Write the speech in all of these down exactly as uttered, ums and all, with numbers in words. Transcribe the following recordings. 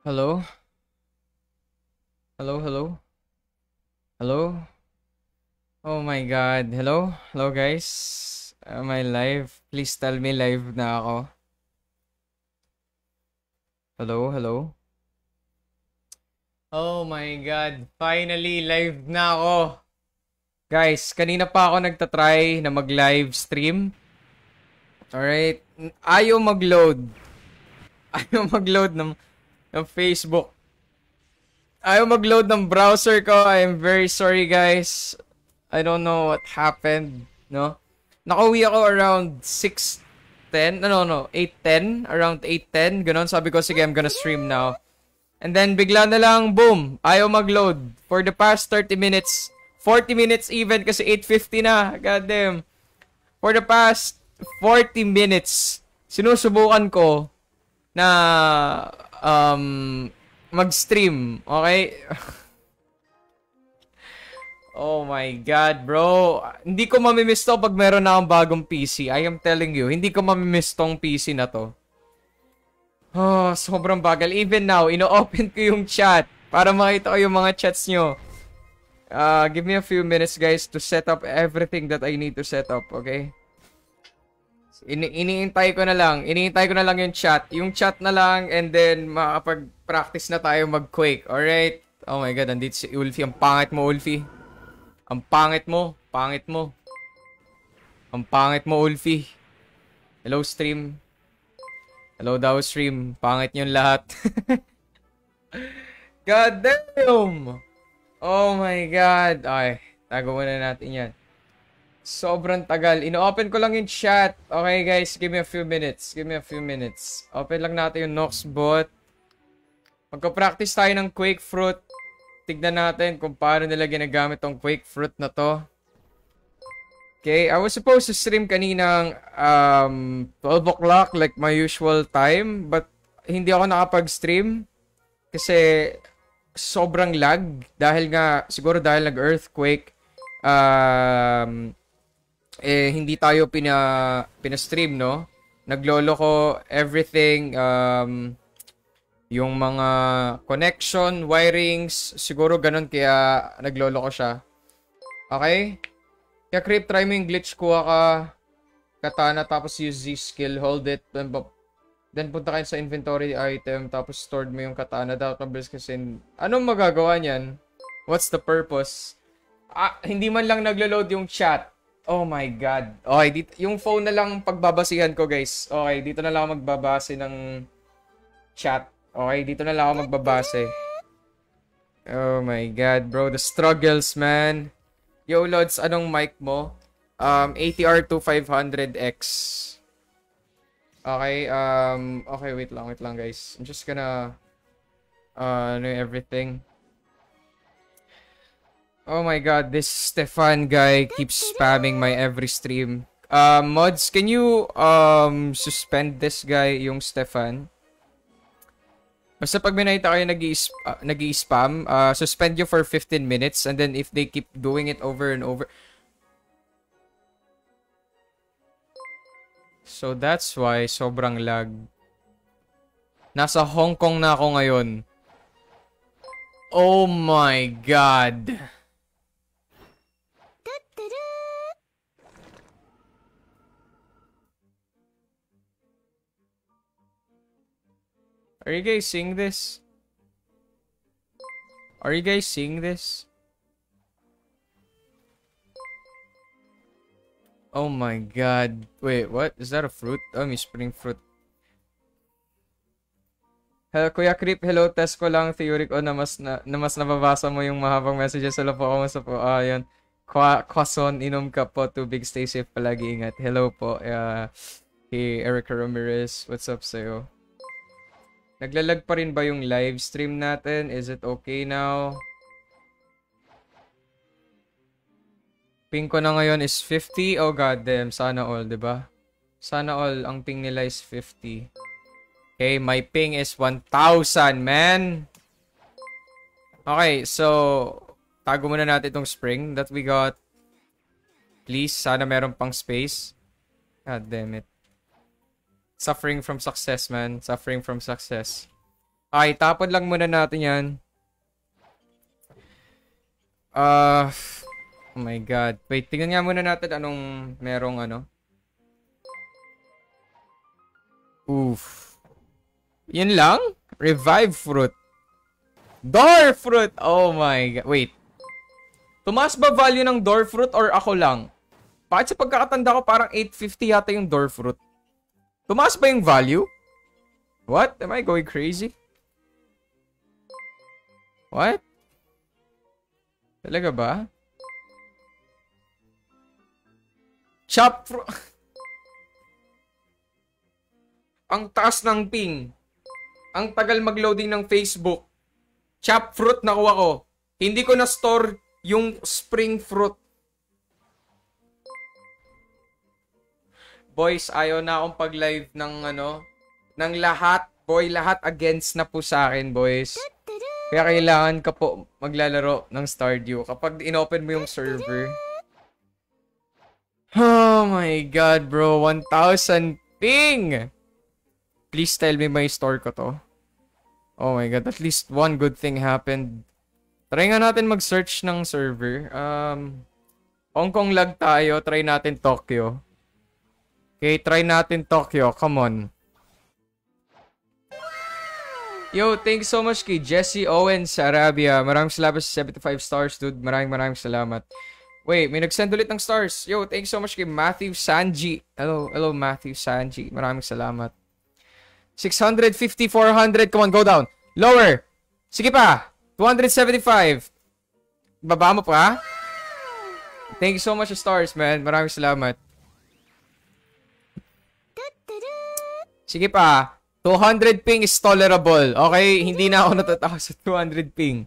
Hello? Hello, hello? Hello? Oh my god. Hello? Hello guys? Am I live? Please tell me live na ako. Hello, hello? Oh my god. Finally, live na ako. Guys, kanina pa ako nagtatry na mag-live stream. Alright. Ayaw mag-load. Ayaw mag-load ng, ng Facebook. Ayaw mag-load ng browser ko. I am very sorry, guys. I don't know what happened, no? Nakauwi ako around six ten. No, no, no. eight ten. Around eight ten. Ganon. Sabi ko, sige, I'm gonna stream now. And then, bigla na lang, boom. Ayaw mag-load. For the past thirty minutes. forty minutes even kasi eight fifty na. God damn. For the past forty minutes, sinusubukan ko na um... mag-stream, okay? Oh my god, bro. Hindi ko mamimiss to pag meron na akong bagong P C. I am telling you, hindi ko mamimiss tong P C na to. Oh, sobrang bagal. Even now, ino-open ko yung chat para makita ko yung mga chats nyo. Uh, give me a few minutes, guys, to set up everything that I need to set up, okay? Ini iniintay ko na lang. Iniintay ko na lang yung chat. Yung chat na lang and then makapag-practice na tayo mag-Quake. Alright? Oh my god, andito si Ulfi. Ang pangit mo, Ulfi. Ang pangit mo. Pangit mo. Ang pangit mo, Ulfi. Hello, stream. Hello daw, stream. Pangit yung lahat. God damn! Oh my god. Ay, tago muna natin yan. Sobrang tagal. Ino-open ko lang yung chat. Okay, guys. Give me a few minutes. Give me a few minutes. Open lang natin yung Noxbot. Magka-practice tayo ng Quake Fruit. Tignan natin kung paano nila ginagamit tong Quake Fruit na to. Okay. I was supposed to stream kaninang um, twelve o'clock like my usual time. But hindi ako nakapag-stream. Kasi sobrang lag. Dahil nga, siguro dahil nag-earthquake. Um... eh hindi tayo pina pina-stream, no? Naglolo ko everything, um yung mga connection, wirings, siguro ganun kaya naglolo ko siya. Okay? Kaya Krip, try mo yung glitch, kuha ka katana tapos use Z skill, hold it, then, then punta kayo sa inventory item tapos stored mo yung katana. Dapat mabilis kasi anong magagawa niyan? What's the purpose? Ah, hindi man lang naglo-load yung chat. Oh my god. Okay, dito, yung phone na lang pagbabasihan ko, guys. Okay, dito na lang ako magbabase ng chat. Okay, dito na lang ako magbabase. Oh my god, bro. The struggles, man. Yo, Lods, anong mic mo? Um, A T R twenty-five hundred X. Okay, um, okay, wait lang, wait lang, guys. I'm just gonna, uh, know everything. Oh my god, this Stefan guy keeps spamming my every stream. Uh, mods, can you um suspend this guy, yung Stefan? Basta pag may nakita kayo nag-i-spam, uh, uh, suspend you for fifteen minutes and then if they keep doing it over and over. So that's why sobrang lag. Nasa Hong Kong na ako ngayon. Oh my god. Are you guys seeing this? Are you guys seeing this? Oh my god. Wait, what? Is that a fruit? Oh, may spring fruit. Hello, Kuya Krip. Hello, test ko lang. Theory ko na mas, na, na mas nababasa mo yung mahabang messages. Hello po, kamusta po? Ah, yun. Kwa, kwason, inom ka po. Tubig, stay safe. Palagi ingat. Hello po. Uh, hey, Erica Ramirez. What's up sa'yo? Naglalag pa rin ba yung live stream natin? Is it okay now? Ping ko na ngayon is fifty. Oh god damn, sana all, 'di ba? Sana all ang ping nila is fifty. Okay, my ping is one thousand, man. Okay, so tago muna natin itong spring that we got. Please, sana meron pang space. God damn it. Suffering from success, man. Suffering from success. Ay, tapon lang muna natin yan. Ah, uh, oh my god. Wait, tingnan nga muna natin anong merong ano. Oof. Yun lang? Revive fruit. Door fruit! Oh my god. Wait. Tumaas ba value ng door fruit or ako lang? Bakit sa pagkakatanda ko parang eight fifty yata yung door fruit? Tumaas ba yung value? What? Am I going crazy? What? Talaga ba? Chop fruit. Ang taas ng ping. Ang tagal mag-loading ng Facebook. Chop fruit nakuha ko. Hindi ko na-store yung spring fruit. Boys, ayaw na akong pag-live ng ano, ng lahat. Boy, lahat against na po sa akin, boys. Kaya kailangan ka po maglalaro ng Stardew kapag inopen mo yung server. Oh my god, bro. one thousand ping! Please tell me may store ko to. Oh my god, at least one good thing happened. Try nga natin mag-search ng server. Um, Hong Kong lag tayo. Try natin Tokyo. Okay, try natin Tokyo. Come on. Yo, thanks so much kay Jesse Owens sa Arabia. Maraming salamat sa seventy-five stars, dude. Maraming maraming salamat. Wait, may nag-send ulit ng stars. Yo, thanks so much kay Matthew Sanji. Hello, hello Matthew Sanji. Maraming salamat. six fifty, four hundred. Come on, go down. Lower. Sige pa. two seventy-five. Baba mo pa. Thank you so much for stars, man. Maraming salamat. Sige pa. two hundred ping is tolerable. Okay? Hindi na ako natatawa sa two hundred ping.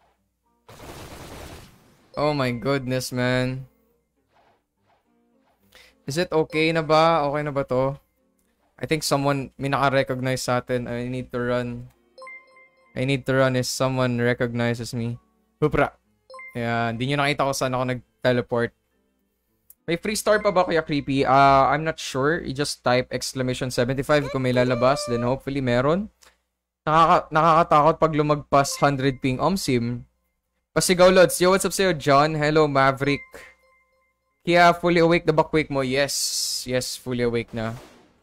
Oh my goodness, man. Is it okay na ba? Okay na ba to? I think someone may naka-recognize sa atin. I need to run. I need to run if someone recognizes me. Hupra. Ayan. Hindi nyo nakita ko saan ako nag-teleport. May free star pa ba kaya Kriphie? Uh, I'm not sure. You just type exclamation seventy-five kung may lalabas. Then hopefully meron. Nakaka nakakatakot pag lumagpas one hundred ping. Omsim. Pasigaw Lods. Yo, what's up sa'yo, John? Hello, Maverick. Kaya fully awake na ba quick mo? Yes. Yes, fully awake na.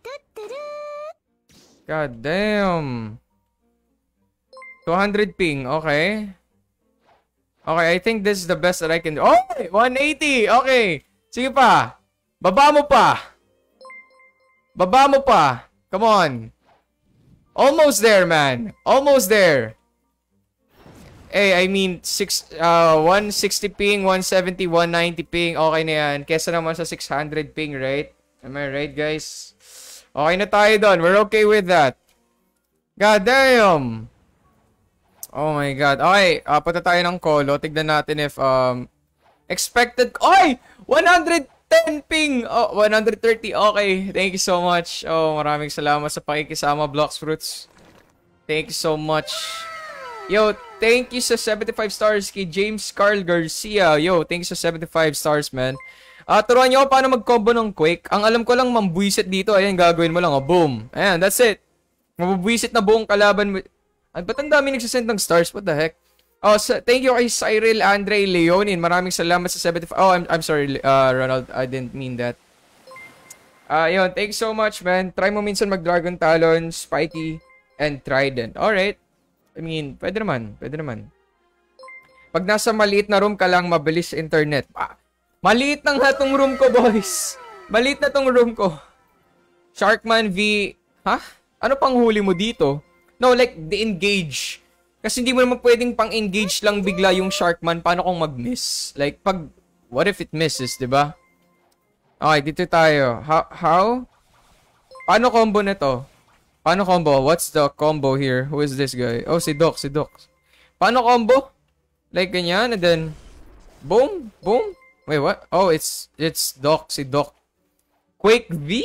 God damn. two hundred ping. Okay. Okay, I think this is the best that I can do. Oh! one eighty! Okay. Sige pa. Baba mo pa. Baba mo pa. Come on. Almost there, man. Almost there. Hey, I mean, six, uh, one sixty ping, one seventy, one ninety ping. Okay na yan. Kesa naman sa six hundred ping, right? Am I right, guys? Okay na tayo doon. We're okay with that. God damn. Oh my God. Okay, uh, punta tayo ng Kolo. Tignan natin if, um, expected... Oy! one ten ping! Oh, one thirty. Okay. Thank you so much. Oh, maraming salamat sa pakikisama, Blox Fruits. Thank you so much. Yo, thank you sa seventy-five stars kay James Carl Garcia. Yo, thank you sa seventy-five stars, man. Ah, uh, turuan niyo ako paano mag-combo ng Quake. Ang alam ko lang, mambuisit dito. Ayan, gagawin mo lang. Oh, boom. Ayan, that's it. Mabubuisit na buong kalaban mo. Ay, ba't ang dami nagsasend ng stars? What the heck? Oh, so, thank you kay Cyril Andre Leonin. Maraming salamat sa seventy-five. Oh, I'm, I'm sorry, uh, Ronald. I didn't mean that. Ah, uh, yun. Thanks so much, man. Try mo minsan mag-Dragon Talon, Spiky, and Trident. Alright. I mean, pwede naman. Pwede naman. Pag nasa maliit na room ka lang, mabilis internet. Ah, maliit na nga tong room ko, boys. Maliit na tong room ko. Sharkman V... Ha? Ano pang huli mo dito? No, like, the-engage. Kasi hindi mo naman pwedeng pang-engage lang bigla yung Sharkman. Paano kung mag-miss? Like, pag... What if it misses, diba? Okay, dito tayo. How? How? Paano combo nito? Paano combo? What's the combo here? Who is this guy? Oh, si Doc, si Doc. Paano combo? Like, ganyan, and then... Boom? Boom? Wait, what? Oh, it's... It's Doc, si Doc. Quake V?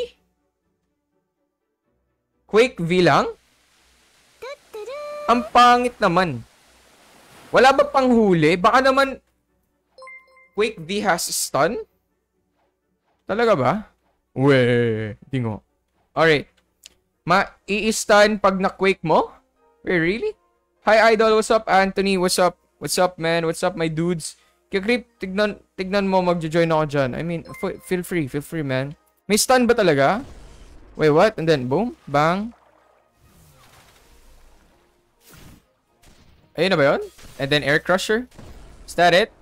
Quake V lang? Ang pangit naman. Wala ba pang huli? Baka naman Quake V has stun? Talaga ba? Weh, tingo. Alright. Ma-i-stun pag na-quake mo? Wait, really? Hi, Idol. What's up, Anthony? What's up? What's up, man? What's up, my dudes? Kikreep, tignan, tignan mo, magjo-join ako dyan. I mean, feel free. Feel free, man. May stun ba talaga? Wait, what? And then, boom. Bang. Ayun na ba yun? And then, air crusher. Is that it?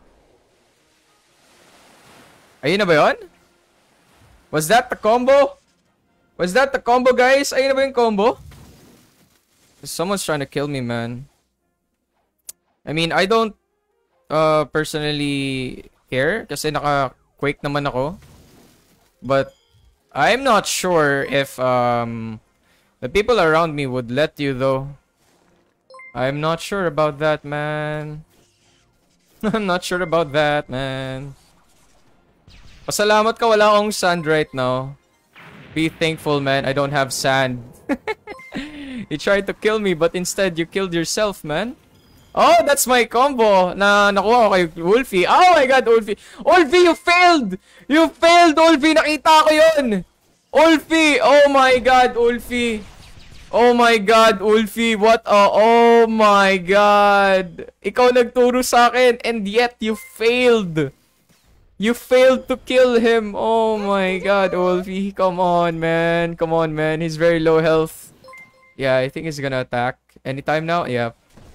Ayun na ba yun? Was that the combo? Was that the combo, guys? Ayun na ba yung combo? Someone's trying to kill me, man. I mean, I don't uh, personally care kasi naka-quake naman ako. But I'm not sure if um, the people around me would let you, though. I'm not sure about that, man. I'm not sure about that, man. Pasalamat ka, wala akong sand right now. Be thankful, man. I don't have sand. You tried to kill me, but instead you killed yourself, man. Oh, that's my combo na nakuha ko kay Wolfie. Oh my god, Wolfie. Wolfie, you failed! You failed, Wolfie! Nakita ko yun! Wolfie! Oh my god, Wolfie! Oh my god, Wolfie! What a... Oh my god! Ikaw nagturo sa akin, and yet you failed! You failed to kill him! Oh my god, Wolfie! Come on, man! Come on, man! He's very low health. Yeah, I think he's gonna attack. Anytime now? Yeah.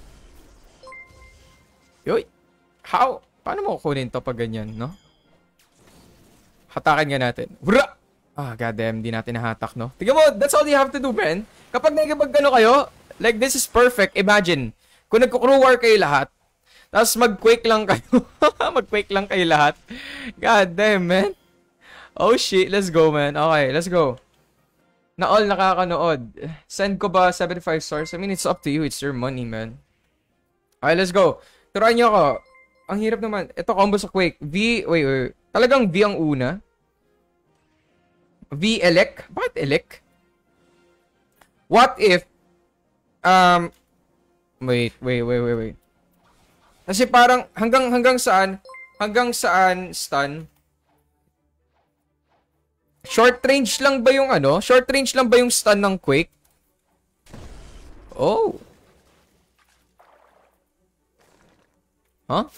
Yoy! How? Paano mo kukunin to pag ganyan, no? Hatakan nga natin. Wra! Ah, goddamn, di natin nahatak, no? Tignan mo, that's all you have to do, man. Kapag nagkapag-gano kayo, like, this is perfect. Imagine, kung nagkukrew war kayo lahat, tapos mag-quake lang kayo. Mag-quake lang kayo lahat. God damn, man. Oh, shit. Let's go, man. Okay, let's go. Na all nakakanood. Send ko ba seventy-five stars? I mean, it's up to you. It's your money, man. Okay, let's go. Turuan nyo ako. Ang hirap naman. Ito, combo sa Quake. V, wait, wait. Talagang V ang una. V, elect. Bakit elect? What if, um, wait, wait, wait, wait, wait. Kasi parang, hanggang, hanggang saan, hanggang saan stun? Short range lang ba yung ano? Short range lang ba yung stun ng Quake? Oh. Huh?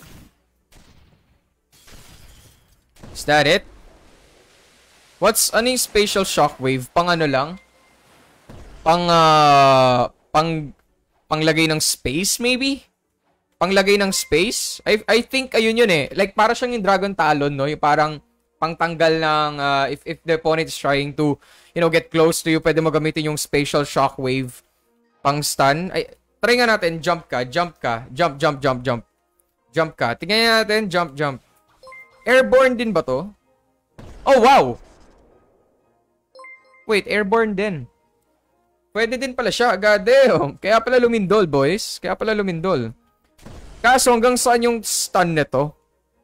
Is that it? What's, ano yung spatial shockwave? Pang ano lang? Pang, uh, pang, panglagay ng space, maybe? Panglagay ng space? I, I think, ayun yun eh. Like, para siyang yung Dragon Talon, no? Yung parang, pangtanggal ng, uh, if, if the opponent is trying to, you know, get close to you, pwede mo gamitin yung spatial shockwave pang stun. Ay, try nga natin, jump ka, jump ka, jump, jump, jump, jump. Jump ka. Tingnan natin, jump, jump. Airborne din ba to? Oh, wow! Wait, airborne din. Pwede din pala siya, goddamn. Kaya pala lumindol, boys. Kaya pala lumindol. Kaso hanggang saan yung stun nito?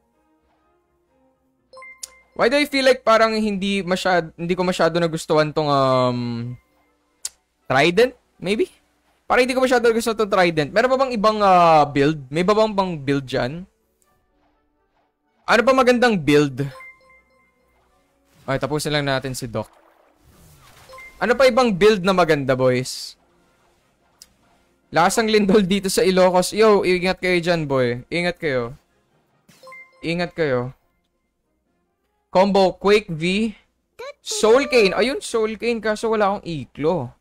Why do I feel like parang hindi masyad, hindi ko masyado nagustuhan tong um Trident? Maybe? Parang hindi ko masyado nagustuhan tong Trident. Meron pa bang ibang uh, build? May ba bang bang build dyan? Ano ba magandang build? Okay, tapusin lang natin si Doc. Ano pa ibang build na maganda, boys? Lasang lindol dito sa Ilocos. Yo, ingat kayo dyan, boy. Ingat kayo. Ingat kayo. Combo, Quake V. Soul Cane. Ayun, Soul Cane. Kaso wala akong iklo.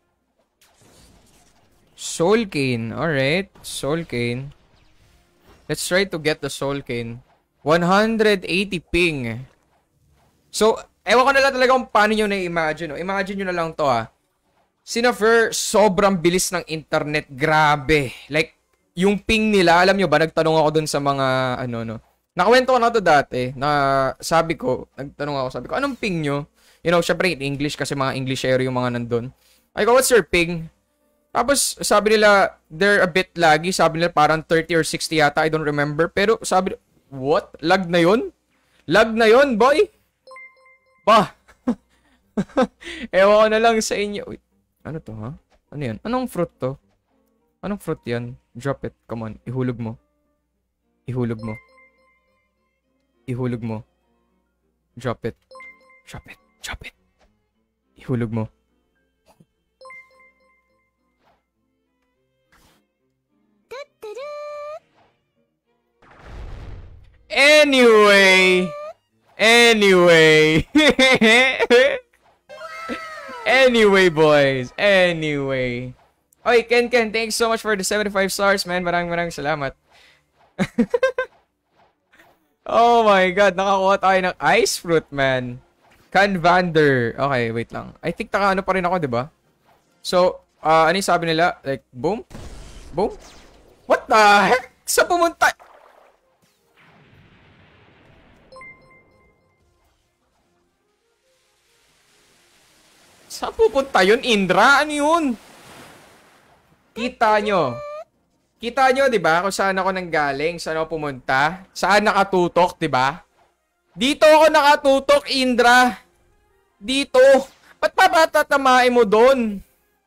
Soul Cane. Alright. Soul Cane. Let's try to get the Soul Cane. one hundred eighty ping. So, ewan ko na lang talaga kung paano nyo na-imagine. No? Imagine nyo na lang to ah. Sinafer, sobrang bilis ng internet. Grabe. Like, yung ping nila, alam nyo ba, nagtanong ako dun sa mga, ano, no. Nakawento ko na to dati, na sabi ko, nagtanong ako, sabi ko, anong ping nyo? You know, syempre in English, kasi mga Englishero yung mga nandun. Ay ko, what's your ping? Tapos, sabi nila, they're a bit laggy. Sabi nila, parang thirty or sixty yata, I don't remember. Pero, sabi, what? Lag na yun? Lag na yun, boy? Ba? Ewan ko na lang sa inyo. Wait, ano to, ha? Ano yan? Anong fruit to? Anong fruit yan? Drop it. Come on. Ihulog mo. Ihulog mo. Ihulog mo. Drop it. Drop it. Drop it. Ihulog mo. Anyway. Anyway. Anyway, boys. Anyway. Oy, Ken Ken, thanks so much for the seventy-five stars, man. Maraming maraming salamat. Oh my god, nakakuha tayo ng ice fruit, man. Canvander. Okay, wait lang. I think naka ano pa rin ako, di ba? So, uh, ano yung sabi nila? Like, boom? Boom? What the heck? Sa pumunta? Saan pupunta yun, Indra? Ano yun? Kita nyo. Kita nyo, di ba? Kung saan ako nanggaling, saan ako pumunta. Saan nakatutok, di ba? Dito ako nakatutok, Indra. Dito. Ba't pa ba tatamain mo doon?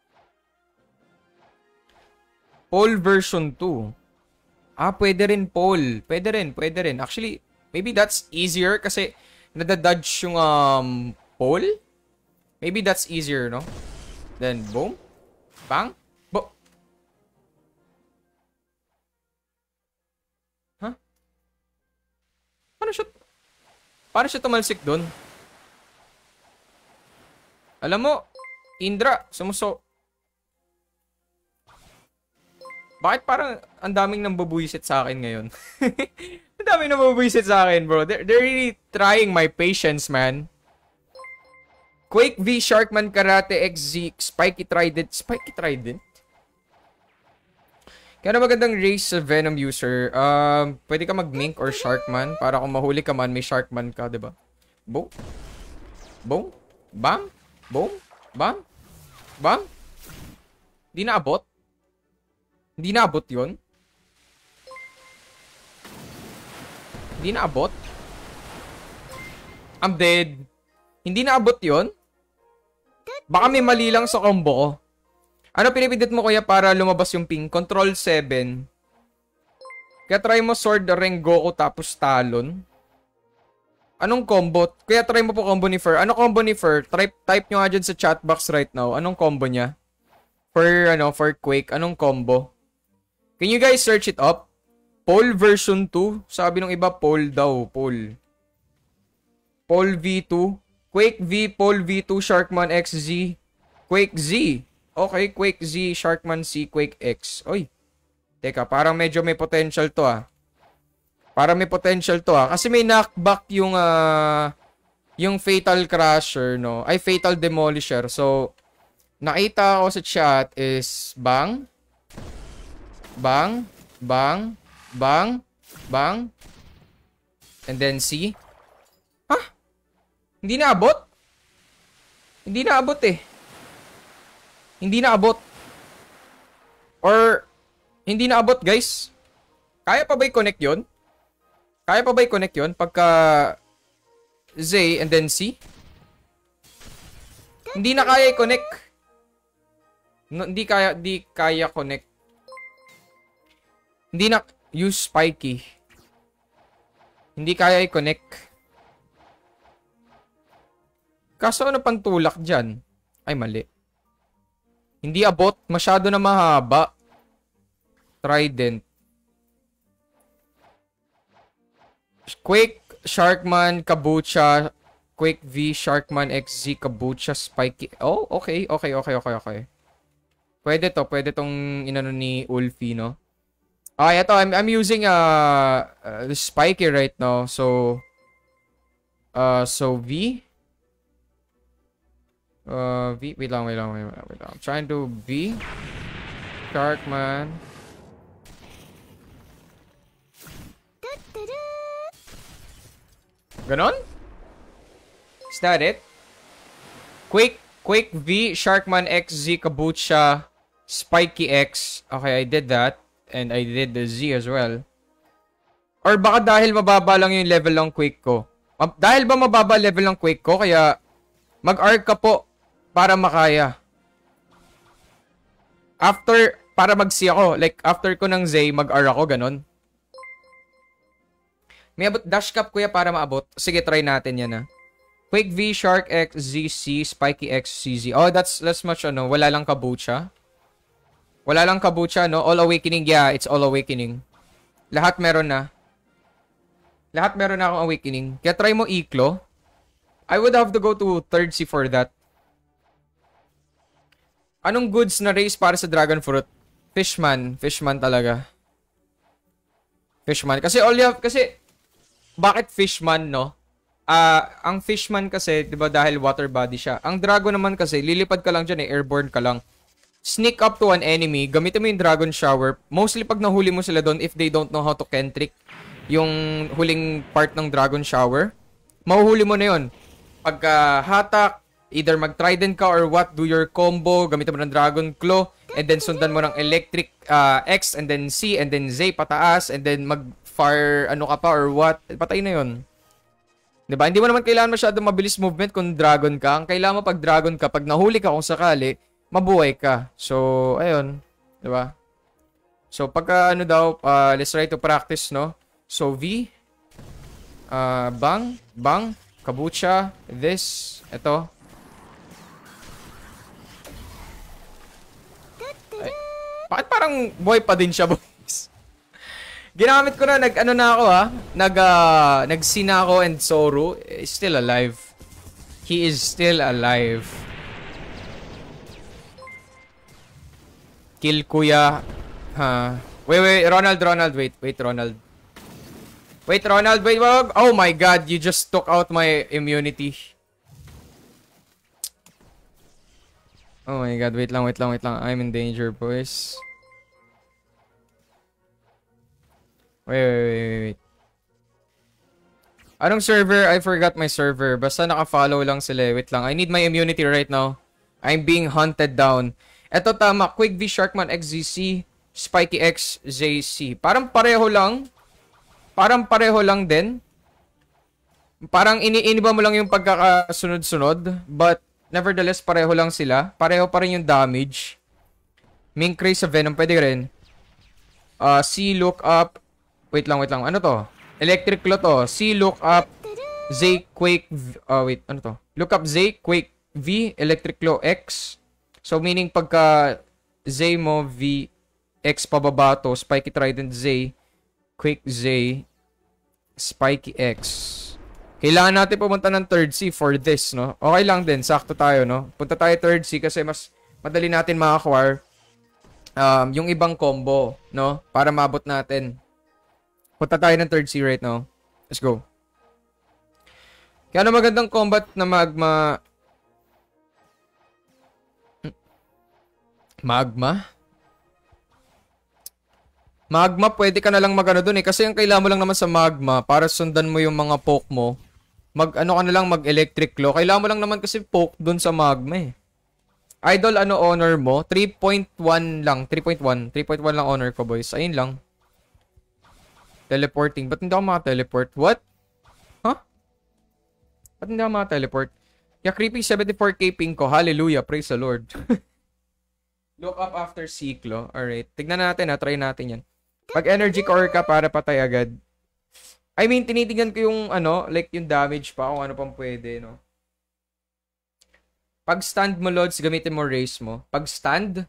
Poll version two. Ah, pwede rin poll. Pwede rin, pwede rin. Actually, maybe that's easier kasi nadadodge yung um, poll. Maybe that's easier, no? Then, boom. Bang. Bo huh? Paano siya... Paano siya tumalsik dun? Alam mo, Indra, sumuso... Bakit parang ang daming nambubuisit sa akin ngayon? Ang daming nambubuisit sa akin, bro. They're, they're really trying my patience, man. Quake V, Sharkman, Karate, X Z, Spiky Trident. Spiky Trident? Kaya na magandang race sa Venom user. Um, pwede ka mag-Mink or Sharkman. Para kung mahuli ka man, may Sharkman ka, diba? Boom. Boom. Bam. Boom. Bam. Bam. Hindi naabot. Hindi naabot yun. Hindi naabot. I'm dead. Hindi naabot yun. Baka may mali lang sa combo ko. Ano pinipindot mo kuya para lumabas yung ping? Control seven. Kaya try mo Sword, Rengoku, tapos Talon. Anong combo? Kaya try mo po combo ni Fur. Ano combo ni Fur? Type, type nyo nga dyan sa chat box right now. Anong combo niya? For, ano, for Quake. Anong combo? Can you guys search it up? Poll version two. Sabi ng iba, Poll daw. Poll. Poll V two. Quake V, Poll V two, Sharkman X Z. Quake Z. Okay, Quake Z, Sharkman C, Quake X. Oy. Teka, parang medyo may potential to ah. Parang may potential to ah. Kasi may knockback yung uh, yung Fatal Crusher, no? Ay, Fatal Demolisher. So, nakita ko sa chat is bang. Bang. Bang. Bang. Bang. And then C. Huh? Hindi naabot? Hindi naabot eh. Hindi naabot. Or, hindi naabot guys. Kaya pa ba i-connect yun? Kaya pa ba i-connect yun? Pagka Z and then C? Hindi na kaya i-connect. No, hindi kaya, hindi kaya connect. Hindi na, use Spiky. Hindi kaya i-connect. Kaso ano pang tulak dyan? Ay, mali. Hindi abot. Masyado na mahaba. Trident. Quake, Sharkman, Kabucha, Quake V, Sharkman X Z, Kabucha, Spiky. Oh, okay. Okay, okay, okay, okay. Pwede to. Pwede tong inano ni Ulfi, no? Okay, ito. I'm, I'm using uh, uh, Spiky right now. So, uh, so V. Uh, V, wait lang, wait lang, wait lang, wait lang. I'm trying to V. Sharkman. Ganon? Is that it? Quake, Quake V, Sharkman X Z, Kabucha, Spiky X. Okay, I did that. And I did the Z as well. Or baka dahil mababa lang yung level ng Quake ko. Dahil ba mababa level ng Quake ko, kaya mag-arc ka po para makaya. After, para mag-C ako. Like, after ko ng Z, mag-R ako, ganon. May abot dash cap kuya para maabot. Sige, try natin yan ha. Quake V, Shark X, Z C, Spiky X, C Z. Oh, that's, that's much ano. Wala lang Kabucha. Wala lang Kabucha, no? All Awakening, yeah. It's All Awakening. Lahat meron na. Lahat meron na akong awakening. Kaya try mo Iklo. I would have to go to third sea for that. Anong goods na race para sa dragon fruit? Fishman. Fishman talaga. Fishman. Kasi all you have, kasi, bakit Fishman, no? Ah, uh, ang Fishman kasi, di ba, dahil water body siya. Ang dragon naman kasi, lilipad ka lang dyan eh, airborne ka lang. Sneak up to an enemy, gamitin mo yung dragon shower. Mostly pag nahuli mo sila doon, if they don't know how to kentrick, yung huling part ng dragon shower, mahuhuli mo na yun. Pagka hatak, either mag-trident ka or what, do your combo, gamitin mo ng dragon claw, and then sundan mo ng electric uh, X, and then C, and then Z pataas, and then mag-fire ano ka pa or what, patay na yun. Diba? Hindi mo naman kailangan masyado mabilis movement kung dragon ka. Ang kailangan mo pag dragon ka, pag nahuli ka kung sakali, mabuhay ka. So, ayun. Diba? So, pagka ano daw, uh, let's try to practice, no? So, V, uh, bang, bang, kabucha, this, ito. Ay, bakit parang boy pa din siya, boys? Ginamit ko na, nag, ano na ako, ha? Nag, uh, nag-sina ako and Soru is still alive. He is still alive. Kill kuya. Ha. Wait, wait, Ronald, Ronald, wait, wait, Ronald. Wait, Ronald, wait, wag. Oh my god, you just took out my immunity. Oh my god, wait lang, wait lang, wait lang. I'm in danger, boys. Wait, wait, wait, wait, wait. Anong server? I forgot my server. Basta naka-follow lang sila. Wait lang, I need my immunity right now. I'm being hunted down. Eto tama, Quick V, Sharkman, X Z C, Spiky X, Z C. Parang pareho lang. Parang pareho lang din. Parang ini-iniba mo lang yung pagkakasunod-sunod. But, nevertheless, pareho lang sila. Pareho pa rin yung damage. Minkray sa Venom, pwede rin. Uh, C, look up. Wait lang, wait lang. Ano to? Electric Claw to. C, look up. Z, Quake. Uh, wait, ano to? Look up Z, Quake V, Electric Claw X. So, meaning pagka Z mo, V, X pababa to. Spiky Trident Z. Quick Z, Spiky X. Kailangan natin pumunta ng third sea for this, no? Okay lang din, sakto tayo, no? Punta tayo third sea kasi mas madali natin makakwar um, yung ibang combo, no? Para mabot natin. Punta tayo ng third sea right now. Let's go. Kaya na magandang combat na magma... Magma? Magma, pwede ka na lang mag-ano dun eh. Kasi ang kailangan mo lang naman sa magma, para sundan mo yung mga poke mo, mag-ano ka na lang, mag-electric claw. Kailangan mo lang naman kasi poke dun sa magma eh. Idol, ano honor mo? three point one lang. three point one. three point one lang honor ko, boys. Ayun lang. Teleporting. Ba't hindi ako maka-teleport? What? Huh? Ba't hindi ako maka-teleport? Yeah, Kriphie, seventy-four K ping ko. Hallelujah. Praise the Lord. Look up after Ciclo. Alright. Tignan natin ha. Try natin yan. Pag energy core ka para patay agad. I mean, tinitingnan ko yung ano, like yung damage pa kung ano pang pwede, no? Pag stand mo, Lods, gamitin mo race mo. Pag stand,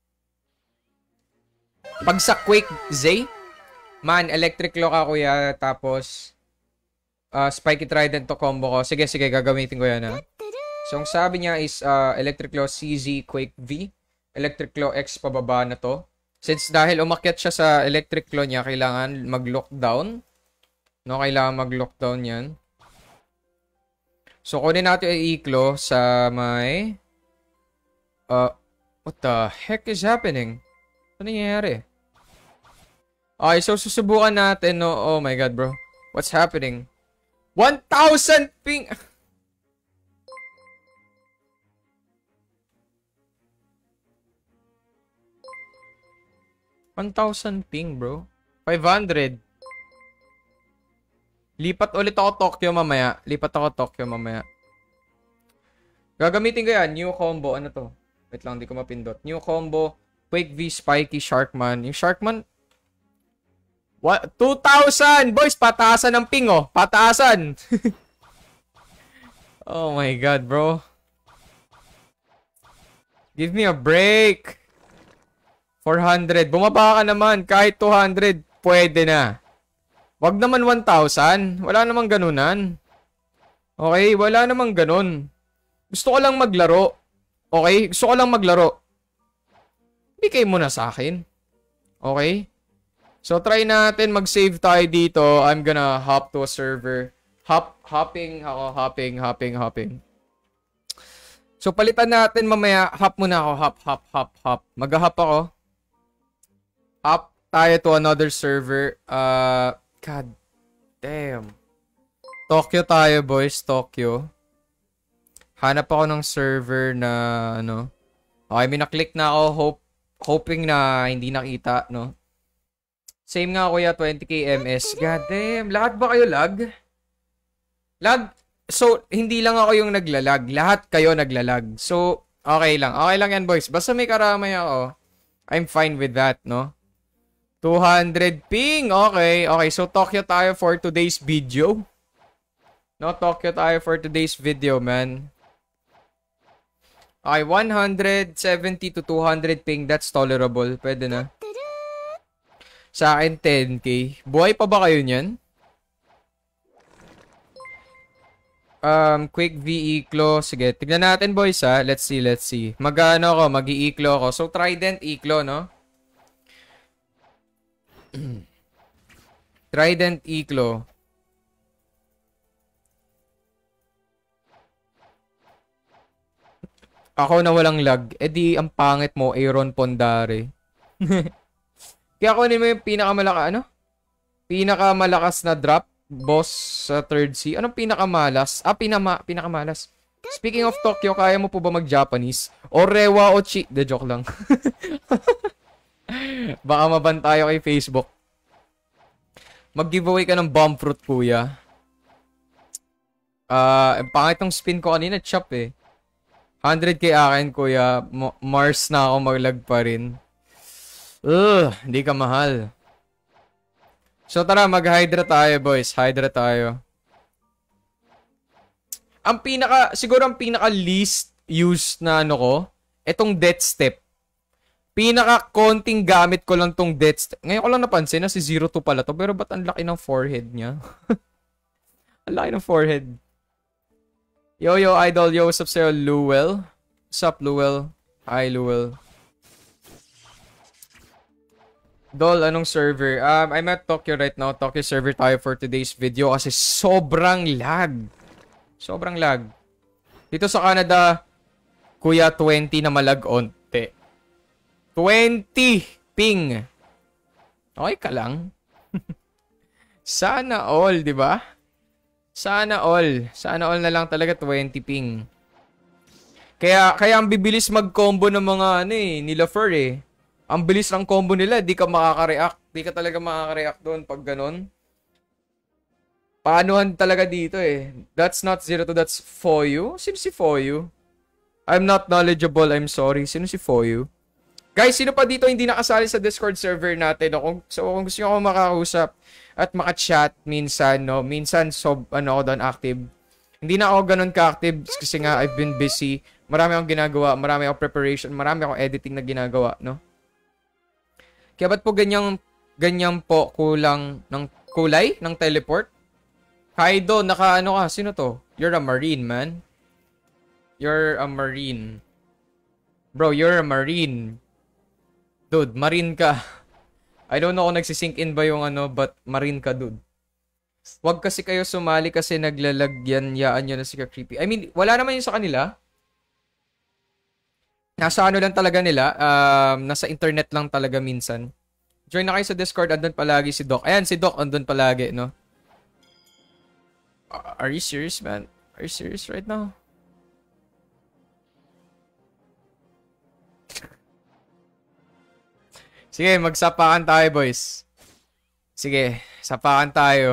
pag sa Quake Z, man, electric lock ako ya, tapos uh, Spiky Trident to combo ko. Sige, sige, gagamitin ko yan ha. So, ang sabi niya is uh, electric lock C Z Quake V. Electric Claw X pababa na to. Since dahil umakyat siya sa electric claw niya, kailangan mag-lockdown. No, kailangan mag-lockdown yan. So, kunin natin yung E-claw sa may... Uh, what the heck is happening? Ano nangyayari? Okay, so susubukan natin, no? Oh my god, bro. What's happening? one thousand ping... one thousand ping, bro. five hundred. Lipat ulit ako Tokyo mamaya. Lipat ako Tokyo mamaya. Gagamitin ko yan. New combo. Ano to? Wait lang, hindi ko mapindot. New combo. Quick V, Spiky, Sharkman. Yung Sharkman... What? two thousand! Boys, pataasan ng ping, oh. Pataasan! Oh my god, bro. Give me a break. four hundred. Bumaba ka naman. Kahit two hundred, pwede na. Wag naman one thousand. Wala namang ganunan. Okay, wala namang ganun. Gusto ko lang maglaro. Okay, gusto ko lang maglaro. Bigay mo na sa akin. Okay? So, try natin mag-save tayo dito. I'm gonna hop to a server. Hop, hopping ako, hopping, hopping, hopping. So, palitan natin mamaya. Hop muna ako. Hop, hop, hop, hop. Mag-hop ako. Hop tayo to another server. Uh, God damn. Tokyo tayo, boys. Tokyo. Hanap ako ng server na, ano. Okay, may na-click na ako. Hope, hoping na hindi nakita, no? Same nga, kuya. twenty K M S. God damn. Lahat ba kayo lag? Lag? So, hindi lang ako yung naglalag. Lahat kayo naglalag. So, okay lang. Okay lang yan, boys. Basta may karamay ako. I'm fine with that, no? two hundred ping. Okay. Okay, so Tokyo tayo for today's video. No, Tokyo tayo for today's video, man. Okay, one seventy to two hundred ping. That's tolerable. Pwede na. Sa akin, ten K. Buhay pa ba kayo niyan? Um, quick V-Eclo. Sige, tignan natin, boys, ha. Let's see, let's see. Mag-ano ako, mag-i-Eclo ako. So, Trident, Eclo, no? Trident, Eclo. Ako na walang lag. Eh di, ang pangit mo, Aaron Pondare. Kaya kunin mo yung pinakamalakas, ano? Pinakamalakas na drop, boss sa third sea. Anong pinakamalas? Ah, pinama, pinakamalas. Speaking of Tokyo, kaya mo po ba mag-Japanese? Orewa ochi. De, joke lang. Baka maban tayo kay Facebook. Mag-giveaway ka ng bomb fruit, kuya. Ah, uh, pangit tong spin ko kanina, chop eh. one hundred K akin, kuya. M Mars na ako, maglag pa rin. Ugh, hindi ka mahal. So tara, mag-hydra tayo, boys. Hydra tayo. Ang pinaka, siguro ang pinaka least used na ano ko, etong death step. Pinaka konting gamit ko lang tong death step. Ngayon ko lang napansin na si zero two pala to, pero ba't ang laki ng forehead niya? Ang laki ng forehead. Yo, yo, idol. Yo, what's up sa'yo, Luwel? What's up, Luwel? Hi, Luwel. Dol, anong server? Um, I'm at Tokyo right now. Tokyo server tayo for today's video kasi sobrang lag. Sobrang lag. Dito sa Canada, kuya, twenty na malag-onte. twenty ping. Okay ka lang. Sana all, di ba? Sana all. Sana all na lang talaga twenty ping. Kaya kaya ang bibilis mag-combo ng mga ano eh, nila Fur eh. Ang bilis ng combo nila, di ka makaka-react. Di ka talaga makaka-react doon pag ganun. Paanohan talaga dito eh. That's not zero two, that's Foyu. Sino si Foyu? I'm not knowledgeable, I'm sorry. Sino si Foyu? Guys, sino pa dito hindi nakasali sa Discord server natin? No? Kung, so kung gusto nyo ako makakausap at maka-chat minsan, no? Minsan, so, ano ako doon active. Hindi na ako ganun ka-active kasi nga I've been busy. Marami akong ginagawa, marami akong preparation, marami akong editing na ginagawa, no? Kaya ba't po ganyang, ganyang po kulang ng kulay ng teleport? Kaido, naka ano ka? Sino to? You're a marine, man. You're a marine. Bro, you're a marine. Dude, marine ka. I don't know kung nagsisink in ba yung ano, but marine ka, dude. Wag kasi kayo sumali kasi naglalagyan yaan nyo na si Kriphie. I mean, wala naman yun sa kanila. Nasa ano lang talaga nila. Um, nasa internet lang talaga minsan. Join na kayo sa Discord. Andun palagi si Doc. Ayan, si Doc andun palagi, no? Uh, are you serious, man? Are you serious right now? Sige, magsapakan tayo, boys. Sige, sapakan tayo.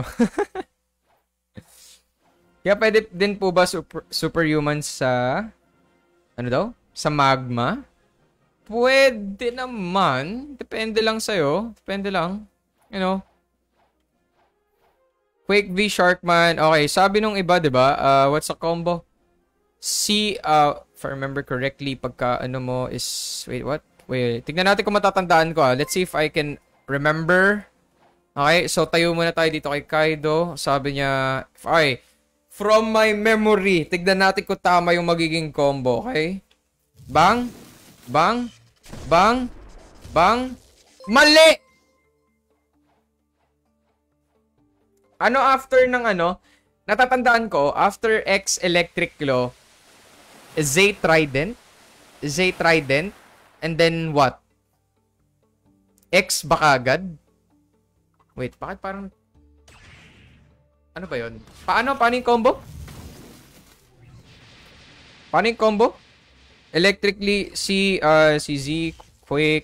Kaya pwede din po ba super, superhuman sa... Ano daw? Sa magma? Pwede naman. Depende lang sa'yo. Depende lang. You know? Quick V Sharkman. Okay, sabi nung iba, diba? Uh, what's a combo? C, uh, if I remember correctly, pagka ano mo is... Wait, what? Wait, tignan natin kung matatandaan ko. Ah. Let's see if I can remember. Okay, so tayo muna tayo dito kay Kaido. Sabi niya, okay, from my memory, tignan natin kung tama yung magiging combo, okay? Bang, bang, bang, bang, mali! Ano after ng ano, natatandaan ko, after X Electric Claw, Z Trident, Z Trident, and then what? X ba kagad? Wait, bakit parang... Ano ba yun? Paano? Paano yung combo? Paano yung combo? Electrically, si, uh, si Z, Quick.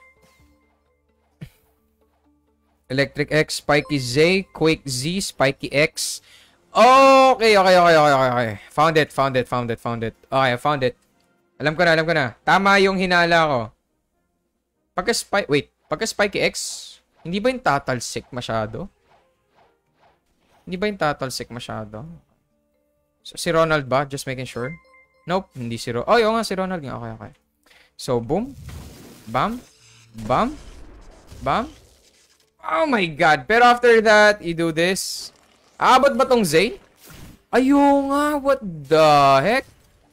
Electric X, Spiky Z, Quick Z, Spiky X. Okay, okay, okay, okay, okay. Found it, found it, found it, found it. Okay, I found it. Alam ko na, alam ko na. Tama yung hinala ko. Pagka Spike... Wait, pagka Spiky X... Hindi ba yung tatalsik masyado? Hindi ba yung tatalsik masyado? So, si Ronald ba? Just making sure. Nope, hindi si Ronald. Oh, yung nga, si Ronald nga. Okay, okay. So, boom. Bam. Bam. Bam. Oh my God. Pero after that, you do this. Aabot ba tong Zay? Ayun nga, what the heck?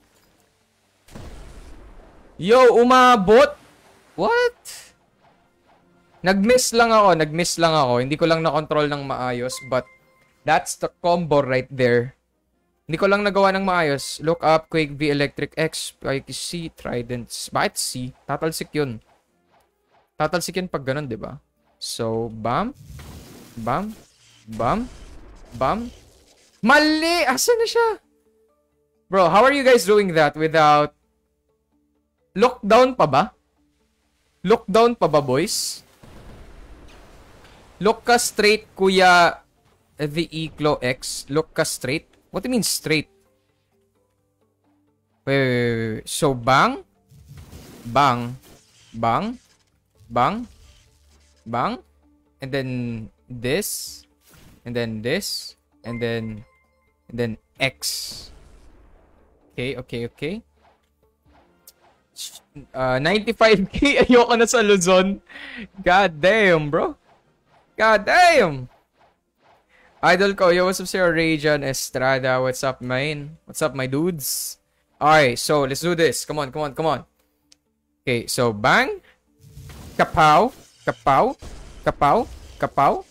Yo, umabot? What? Nag-miss lang ako, nag-miss lang ako. Hindi ko lang na-control ng maayos, but that's the combo right there. Hindi ko lang nagawa ng maayos. Look up, Quake V, Electric X, Spike C, Tridents. Bakit C? Tatalsik yun. Tatalsik yun pag ganun, diba? So, bam, bam, bam, bam. Mali! Asan na siya? Bro, how are you guys doing that without... Lockdown pa ba? Lockdown pa ba, boys? Look ka straight, kuya, the Eclo X. Look ka straight? What do you mean straight? Wait, wait, wait, wait. So, bang? Bang. Bang. Bang. Bang. And then, this. And then, this. And then, and then, X. Okay, okay, okay. Uh, ninety-five K. Ayoko na sa Luzon. God damn, bro. God damn! Idol ko, yo, what's up sir? Rajan Estrada, what's up, man? What's up, my dudes? Alright, so, let's do this. Come on, come on, come on. Okay, so, bang. Kapow. Kapow. Kapow. Kapow.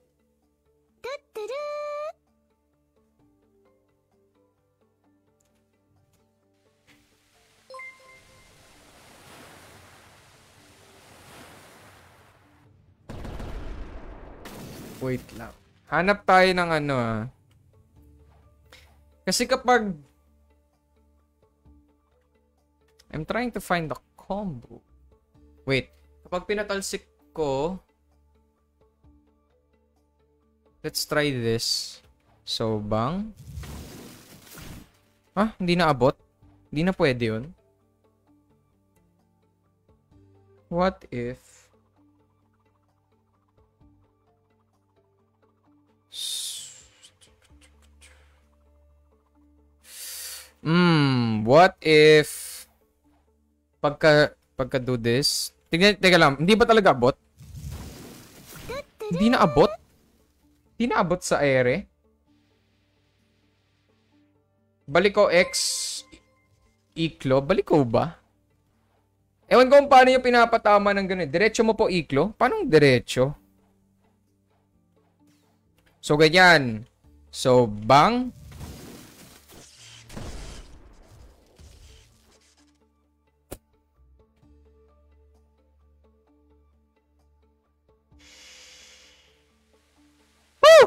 Wait lang. Hanap tayo ng ano ah. Kasi kapag... I'm trying to find the combo. Wait. Kapag pinatalsik ko... Let's try this. So, bang. Ah, hindi na abot. Hindi na pwede yun. What if... Hmm, what if pagka pagka do this? Tingnan, teka lang, hindi ba talaga abot? Hindi na abot? Hindi na abot sa ere? Balik ko X Iklo, balik ko ba? Ewan ko kung paano yung pinapatama ng ganun. Diretso mo po Iklo? Paano diretso? So, ganyan. So, bang. Woo!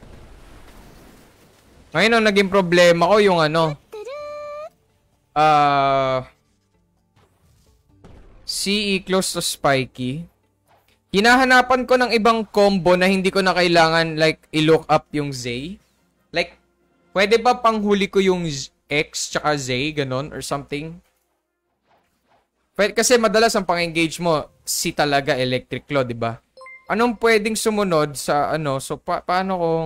Ngayon, ang naging problema ko yung ano. Ah... Uh, C E close to Spiky. Hinahanapan ko ng ibang combo na hindi ko na kailangan like i-look up yung Z. Like, pwede ba panghuli ko yung X tsaka Z, ganon, or something? Pwede, kasi madalas ang pang-engage mo, C talaga, electric claw, di ba? Anong pwedeng sumunod sa ano? So, pa paano kung...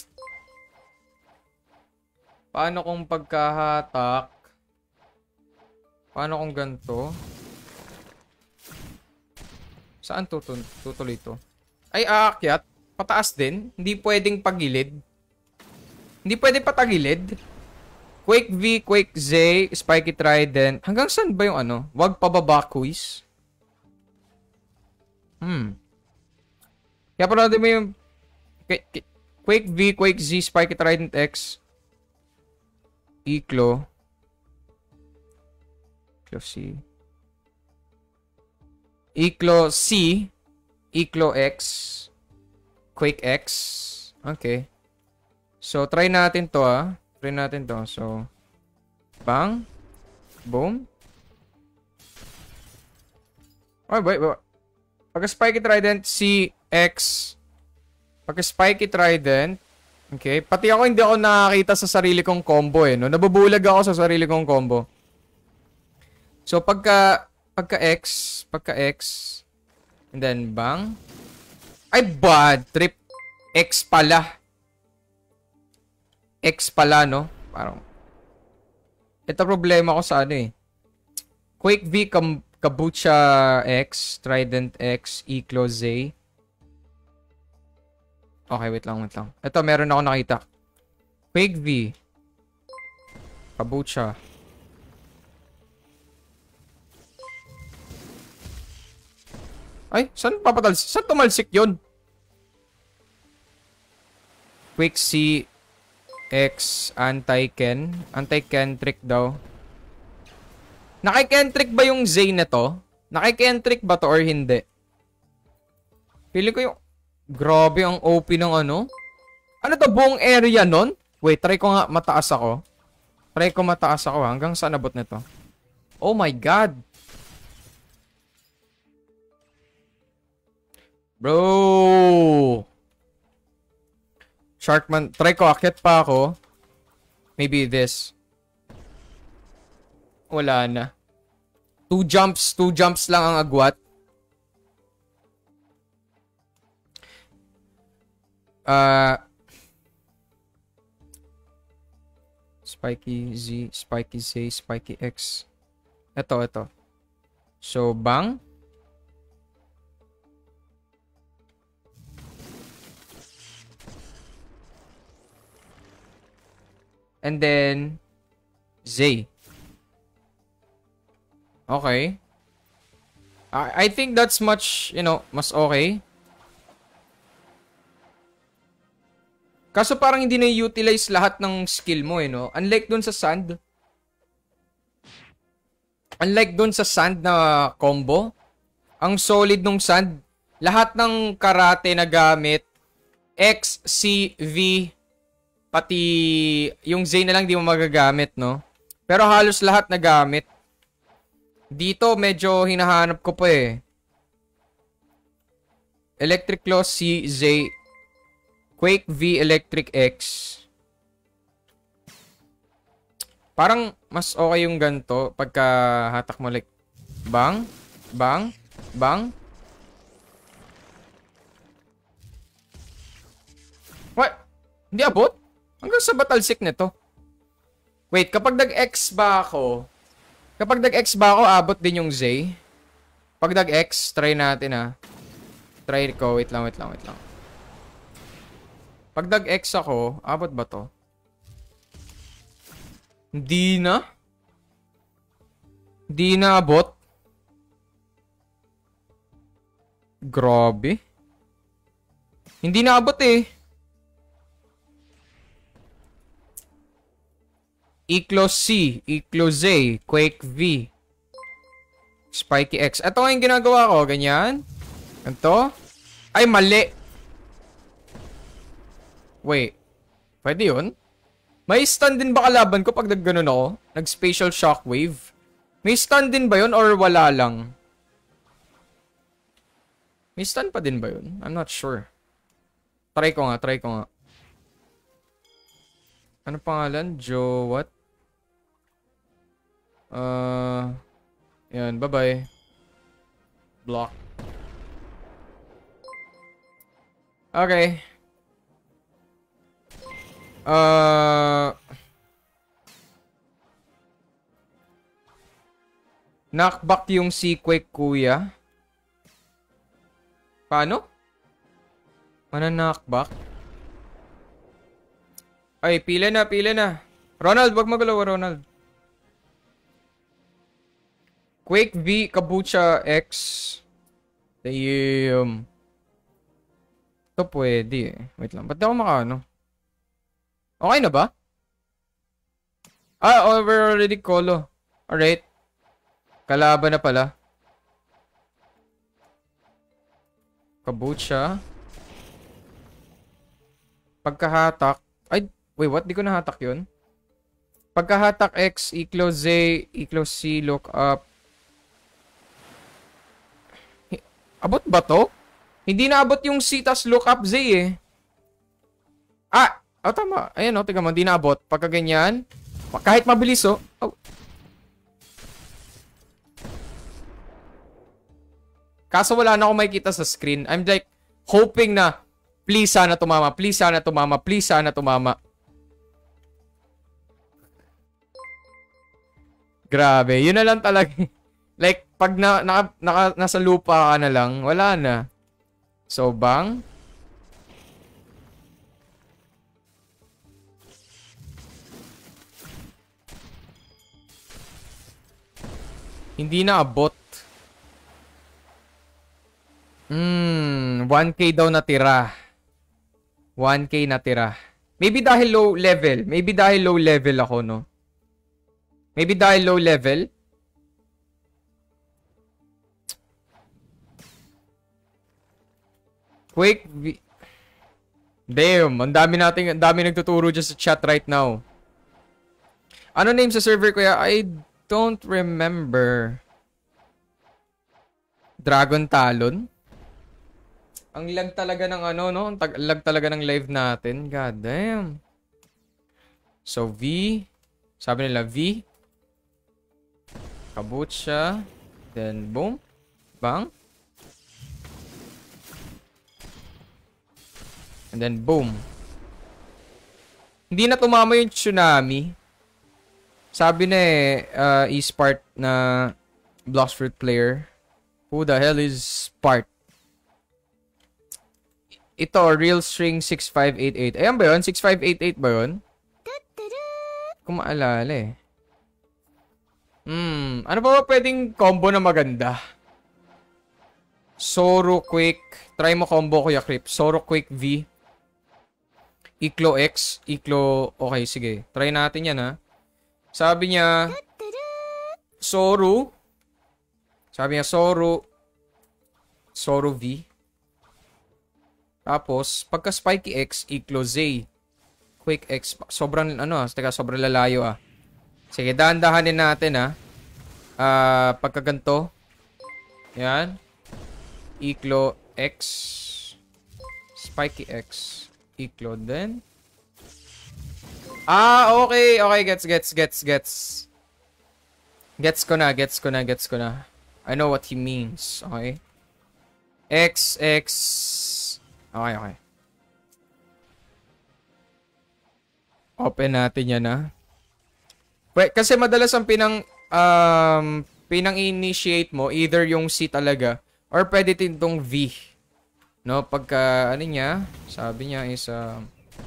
Paano kung pagkahatak? Paano kung ganito? Saan tutun tutuloy ito? Ay, aakyat. pataas din. Hindi pwedeng pagilid. Hindi pwedeng patagilid. Quake V, Quake Z, Spiky Trident. Hanggang saan ba yung ano? Wag pababa quiz. Hmm. Kaya pala natin mo yung Quake V, Quake Z, Spiky Trident X. Eclo. Eclo C. Eclo C. Eclo X. Quake X. Okay. So, try natin to ah. Try natin to. So, bang. Boom. Oh, wait, wait. Pagka Spiky Trident, C, X. Pagka Spiky Trident, okay. Pati ako hindi ako nakakita sa sarili kong combo eh, no? Nabubulag ako sa sarili kong combo. So, pagka, pagka X, pagka X, and then bang. Ay, bad trip. X pala. X pala, no? Parang, ito problema ko sa ano eh. Quake V, Kam Kabucha X, Trident X, Eclo Z. Okay, wait lang, wait lang. Ito, meron ako nakita. Quake V. Kabucha. Ay, saan papatalsik? Saan tumalsik yun? Quake C. X. Anti-Ken. Anti-Ken trick daw. Naki-Ken-trick ba yung Zay na to? Naki-Ken-trick ba to or hindi? Feeling ko yung... Grabe ang O P ng ano. Ano to? Buong area nun? Wait, try ko nga mataas ako. Try ko mataas ako. Hanggang saan abot nito? Oh my God. Bro. Sharkman. Try ko. Akit pa ako. Maybe this. Wala na. Two jumps. Two jumps lang ang agwat. Uh, Spiky Z. Spiky Z. Spiky X. Ito, ito. So, bang. And then, Z. Okay. I, I think that's much, you know, mas okay. Kaso parang hindi na-utilize lahat ng skill mo eh, no? Unlike dun sa sand. Unlike dun sa sand na combo. Ang solid nung sand. Lahat ng karate na gamit. X, C, V. Pati yung Z na lang di mo magagamit, no? Pero halos lahat na gamit. Dito, medyo hinahanap ko pa eh. Electric Claw C, Z. Quake V, Electric X. Parang mas okay yung ganito pagka hatak mo like bang, bang, bang. What? Hindi abot? Hanggang sa batalsik nito. Wait, kapag nag-X ba ako... Kapag nag-X ba ako, abot din yung Z. Pag nag-X, try natin ha. Try ko. Wait lang, wait lang, wait lang. Pag nag-X ako, abot ba to? Hindi na. Hindi na abot. Grabe. Hindi na abot eh. Eclo C, Eclo Z, Quake V, Spiky X. Ito nga yung ginagawa ko. Ganyan. Ito. Ay, mali. Wait. Pwede yun? May stun din ba kalaban ko pag nagganon ako? Nag-spatial shockwave? May stun din ba yun or wala lang? May stun pa din ba yun? I'm not sure. Try ko nga, try ko nga. Ano pangalan? Joe what? Uh, yan, bye-bye. Block. Okay. Uh, knockback yung si Quake, kuya. Paano? Mananakbak. Ay, pila na, pila na. Ronald, wag magalaw, Ronald. Quake V, Kabucha X. Damn. Ito pwede eh. Wait lang, ba't di ako makaano? Okay na ba? Ah, oh, we're already colo. Alright. Kalaban na pala. Kabucha. Pagkahatak. Ay, wait, what? Di ko nahatak yun? Pagkahatak X, Eclo Z, Eclo C, look up. Abot ba to? Hindi na abot yung C tas look up Z eh. Ah! Oh, tama. Ayan o, tiga mo, hindi na abot. Pagka ganyan, kahit mabilis oh. Oh. Kaso wala na akong makikita sa screen. I'm like, hoping na, please sana tumama, please sana tumama, please sana tumama. Grabe, yun na lang talaga. Like, pag na, naka, naka, nasa lupa ka na lang, wala na. So, bang? Hindi na abot. Hmm, one K daw natira. one K natira. Maybe dahil low level. Maybe dahil low level ako, no? Maybe dahil low level. Quick. Damn, ang dami nating, ang dami nagtuturo dyan sa chat right now. Ano name sa server ko ya? I don't remember. Dragon Talon? Ang lag talaga ng ano, no? Ang lag talaga ng live natin. God damn. So, V. Sabi nila, V. Kabucha. Then, boom. Bang. And then, boom. Hindi na tumama yung tsunami. Sabi na eh, uh, e-Spart na Blox Fruit player. Who the hell is Spart? Ito, real string six five eight eight. Ayan ba yun? six five eight eight ba yun? Kung maalala eh. Hmm, ano pa ba pwedeng combo na maganda? Soro Quick. Try mo combo, Kuya Krip. Soro Quick V. Eclo X. Eclo. Okay, sige. Try natin yan ha. Sabi niya, Soro. Sabi niya, Soro. Soro V. Tapos, pagka Spiky X, Eclo Z. Quick X. Sobrang, ano, teka, sobrang lalayo ah. Sige, dahan-dahanin natin ah. Uh, pagka ganito. Yan. Eclo X. Spiky X. Eclo din. Ah, okay. Okay, gets, gets, gets, gets. Gets ko na, gets ko na, gets ko na. I know what he means. Okay. X, X. Okay, okay. Open natin yan, ha. Wait, kasi madalas ang pinang, um, pinang-initiate mo, either yung C talaga, or pwede din itong V. No, pagka, ano niya, sabi niya is, uh,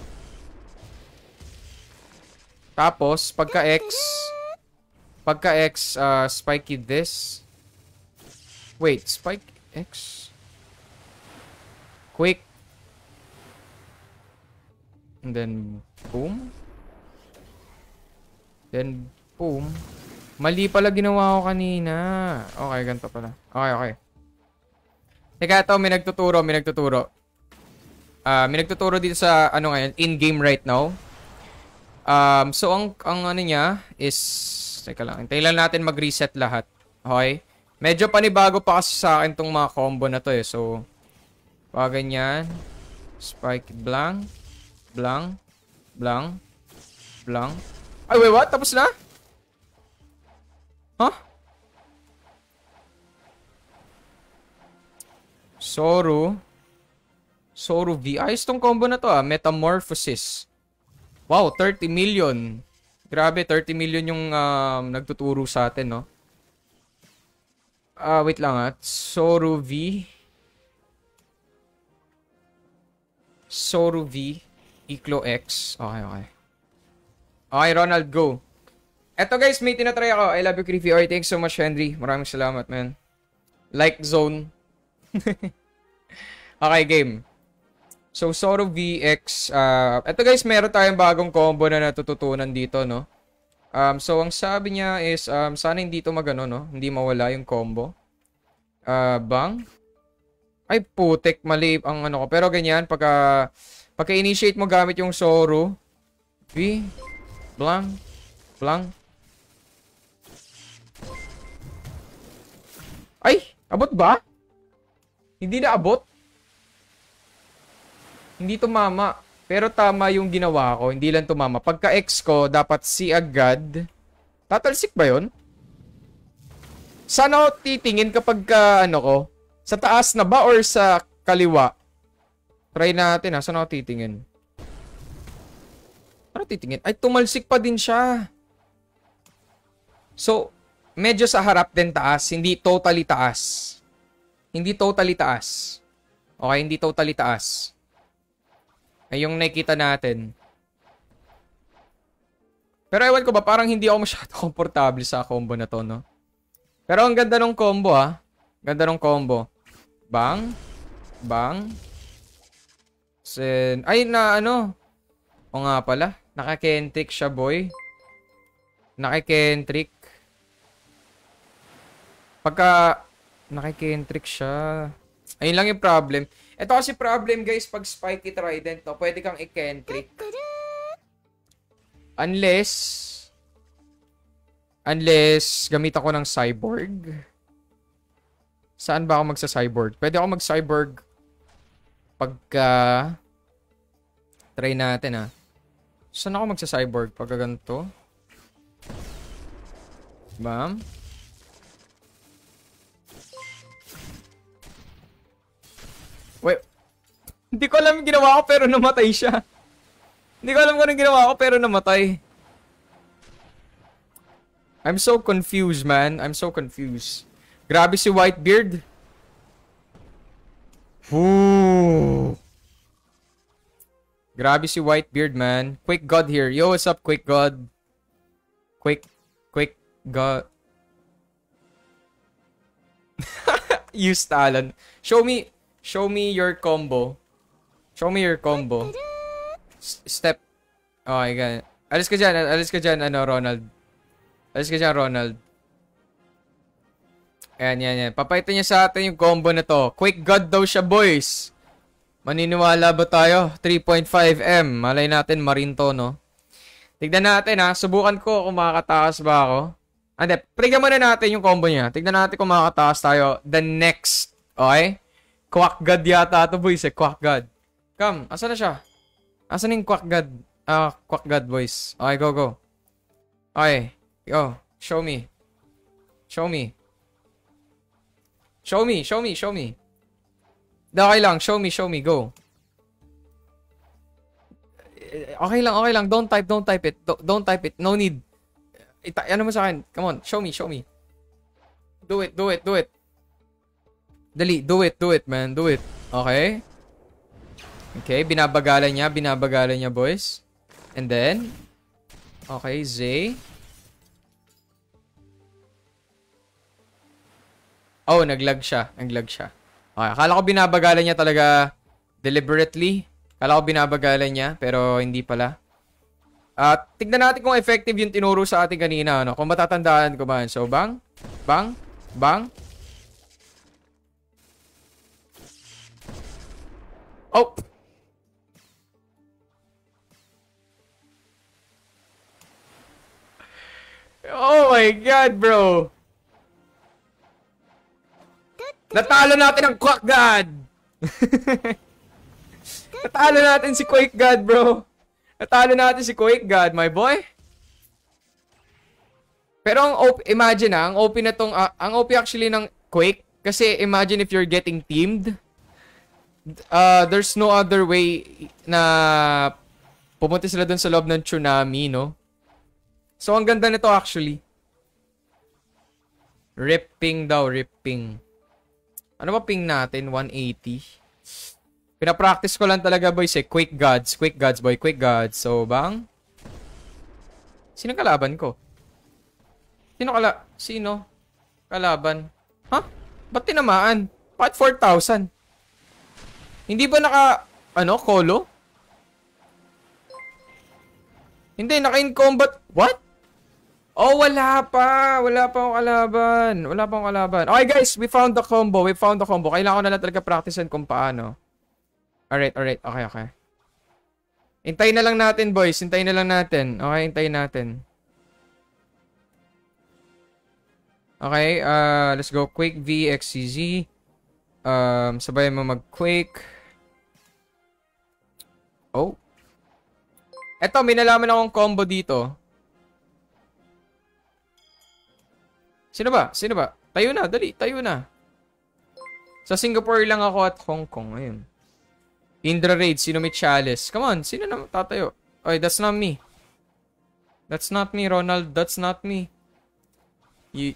tapos, pagka X, pagka X, uh, spiky this. Wait, spike X. Quick. And then, boom. Then, boom. Mali pala ginawa ko kanina. Okay, ganito pala. Okay, okay. Teka, ito, may nagtuturo, may nagtuturo. Uh, may nagtuturo dito sa, ano ngayon, in-game right now. Um, so, ang, ang ano niya is, teka lang, hintayin lang natin mag-reset lahat. Okay? Medyo panibago pa kasi sa akin tong mga combo na to eh. So, pag ganyan. Spike, blank. Blank. Blank. Blank. Ay, wait, what? Tapos na? Huh? Soro. Soro V. Ayos tong combo na to ah. Metamorphosis. Wow, thirty million. Grabe, thirty million yung um, nagtuturo sa atin, no? Ah, uh, wait lang ah. Soro V. Soru V. Iklo X. Okay, okay. Okay, Ronald, go. Eto guys, may tinatry ako. I love you, Kriphie. Okay, thanks so much, Henry. Maraming salamat, man. Like zone. Okay, game. So, Soru V X. Uh, eto guys, meron tayong bagong combo na natututunan dito, no? Um, so, ang sabi niya is, um, sana hindi ito magano, no? Hindi mawala yung combo. Uh, bang? Ay, putik. Mali ang ano ko. Pero ganyan, pagka, pagka initiate mo gamit yung Soru. V. Blang. Blang. Ay! Abot ba? Hindi na abot. Hindi tumama. Pero tama yung ginawa ko. Hindi lang tumama. Pagka-X ko, dapat C agad. Tatalsik ba yun? Sana ako titingin kapag ka, ano ko, sa taas na ba or sa kaliwa? Try natin ha. Saan ako titingin? Ano titingin? Ay, tumalsik pa din siya. So, medyo sa harap din taas. Hindi totally taas. Hindi totally taas. Okay, hindi totally taas. Ay, yung nakikita natin. Pero ewan ko ba, parang hindi ako masyado komportable sa combo na to, no? Pero ang ganda ng combo, ha? Ganda ng combo. Bang. Bang. Sen. Ay, na ano. O nga pala. Naka-kentrick siya, boy. Naka-kentrick. Pagka naka-kentrick siya. Ayun lang yung problem. Ito kasi problem, guys, pag spiky trident, no, pwede kang i-kentrick. Unless, unless, gamit ako ng cyborg. Saan ba ako magsa-cyborg? Pwede ako mag-cyborg pagka, try natin, ha. Saan ako magsa-cyborg? Pagka ganito. Bam. Wait. Hindi ko alam yung ginawa ko pero namatay siya. Hindi ko alam kung anong ginawa ko pero namatay. I'm so confused, man. I'm so confused. Grabe si Whitebeard. Ooh. Grabe si Whitebeard, man. Quick God here. Yo, what's up, Quick God? Quick, Quick God. Use talent. Show me, show me your combo. Show me your combo. S step. Oh, my God. Alis ka dyan, alis ka dyan, ano, Ronald. Alis ka dyan, Ronald. Ayan, yan, yan. Papaitin niya sa atin yung combo na to. Quick God daw siya, boys. Maniniwala ba tayo? three point five M. Malay natin, marinto, no? Tignan natin, ha. Subukan ko kung makakataas ba ako. Ande, prigyan muna natin yung combo niya. Tignan natin kung makakataas tayo. The next. Okay? Quack God yata ito, boys, eh. Quack God. Come, asa na siya? Asa na yung Quack God? Ah, uh, Quack God, boys. Okay, go, go. Okay. Go. Show me. Show me. Show me, show me, show me. Okay lang, show me, show me, go. Okay lang, okay lang. Don't type, don't type it. Don't type it. No need. Ita ano mo sa akin? Come on, show me, show me. Do it, do it, do it. Dali, do it, do it, man. Do it. Okay. Okay, binabagalan niya, binabagalan niya, boys. And then, okay, Zay. Oh, naglag siya. Naglag siya. Okay, akala ko binabagalan niya talaga deliberately. Akala ko binabagalan niya, pero hindi pala. At uh, tignan natin kung effective yung tinuro sa atin kanina, ano? Kung matatandaan ko ba. So, bang, bang, bang. Oh! Oh my God, bro! Natalo natin ang Quack God! Natalo natin si Quake God, bro! Natalo natin si Quake God, my boy! Pero ang O P, imagine ha, ang O P na tong, uh, ang O P actually ng Quake, kasi imagine if you're getting teamed, uh, there's no other way na pumunta sila dun sa loob ng tsunami, no? So, ang ganda nito actually. Ripping daw, ripping. Ano ba ping natin? one eighty. Pinapractice ko lang talaga, boys, eh. Quick gods. Quick gods, boy. Quick gods. So, bang? Sino kalaban ko? Sino kala... Sino? Kalaban? Ha? Huh? Ba't tinamaan? Bakit four thousand? Hindi ba naka... Ano? Kolo? Hindi, naka-in combat. What? Oh, wala pa. Wala pa akong kalaban. Wala pa akong kalaban. Okay, guys. We found the combo. We found the combo. Kailangan ko na lang talaga practicean kung paano. Alright, alright. Okay, okay. Hintayin na lang natin, boys. Hintayin na lang natin. Okay, hintayin natin. Okay, uh, let's go. Quake V X C Z. Um, sabay mo mag-Quake. Oh. Eto, may nalaman akong combo dito. Sino ba? Sino ba? Tayo na, dali. Tayo na. Sa Singapore lang ako at Hong Kong. Ayun. Indra Raid, sino may chalice? Come on, sino na tatayo? Oy, that's not me. That's not me, Ronald. That's not me. Y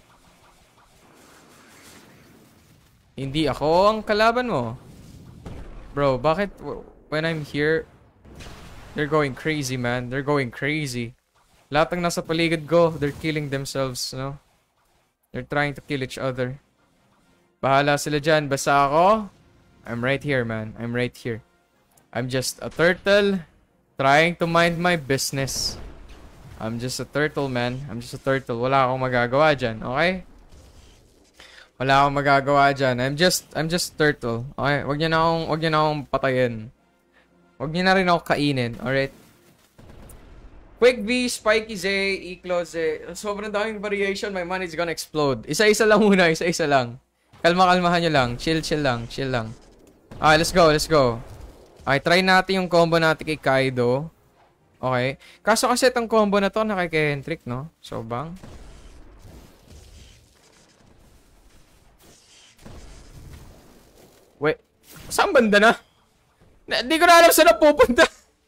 Hindi ako ang kalaban mo. Bro, bakit when I'm here, they're going crazy, man. They're going crazy. Lahat ng nasa paligid ko, they're killing themselves, no? They're trying to kill each other. Bahala sila dyan. Basta ako, I'm right here, man. I'm right here. I'm just a turtle trying to mind my business. I'm just a turtle, man. I'm just a turtle. Wala akong magagawa dyan, okay? Wala akong magagawa dyan. I'm just, I'm just turtle. Okay? Wag niyo na akong, wag niyo na akong patayin. Wag niyo na rin ako kainin, alright? Quick V, Spiky Z, Eclo Z. Sobrang daming variation. My money's gonna explode. Isa-isa lang muna. Isa-isa lang. Kalma-kalmahan nyo lang. Chill, chill lang. Chill lang. Okay, let's go. Let's go. Okay, try natin yung combo natin kay Kaido. Okay. Kaso kasi itong combo na to na kay Kendrick, no? So, bang? Wait. Saan banda na? Hindi ko na alam saan na pupunta.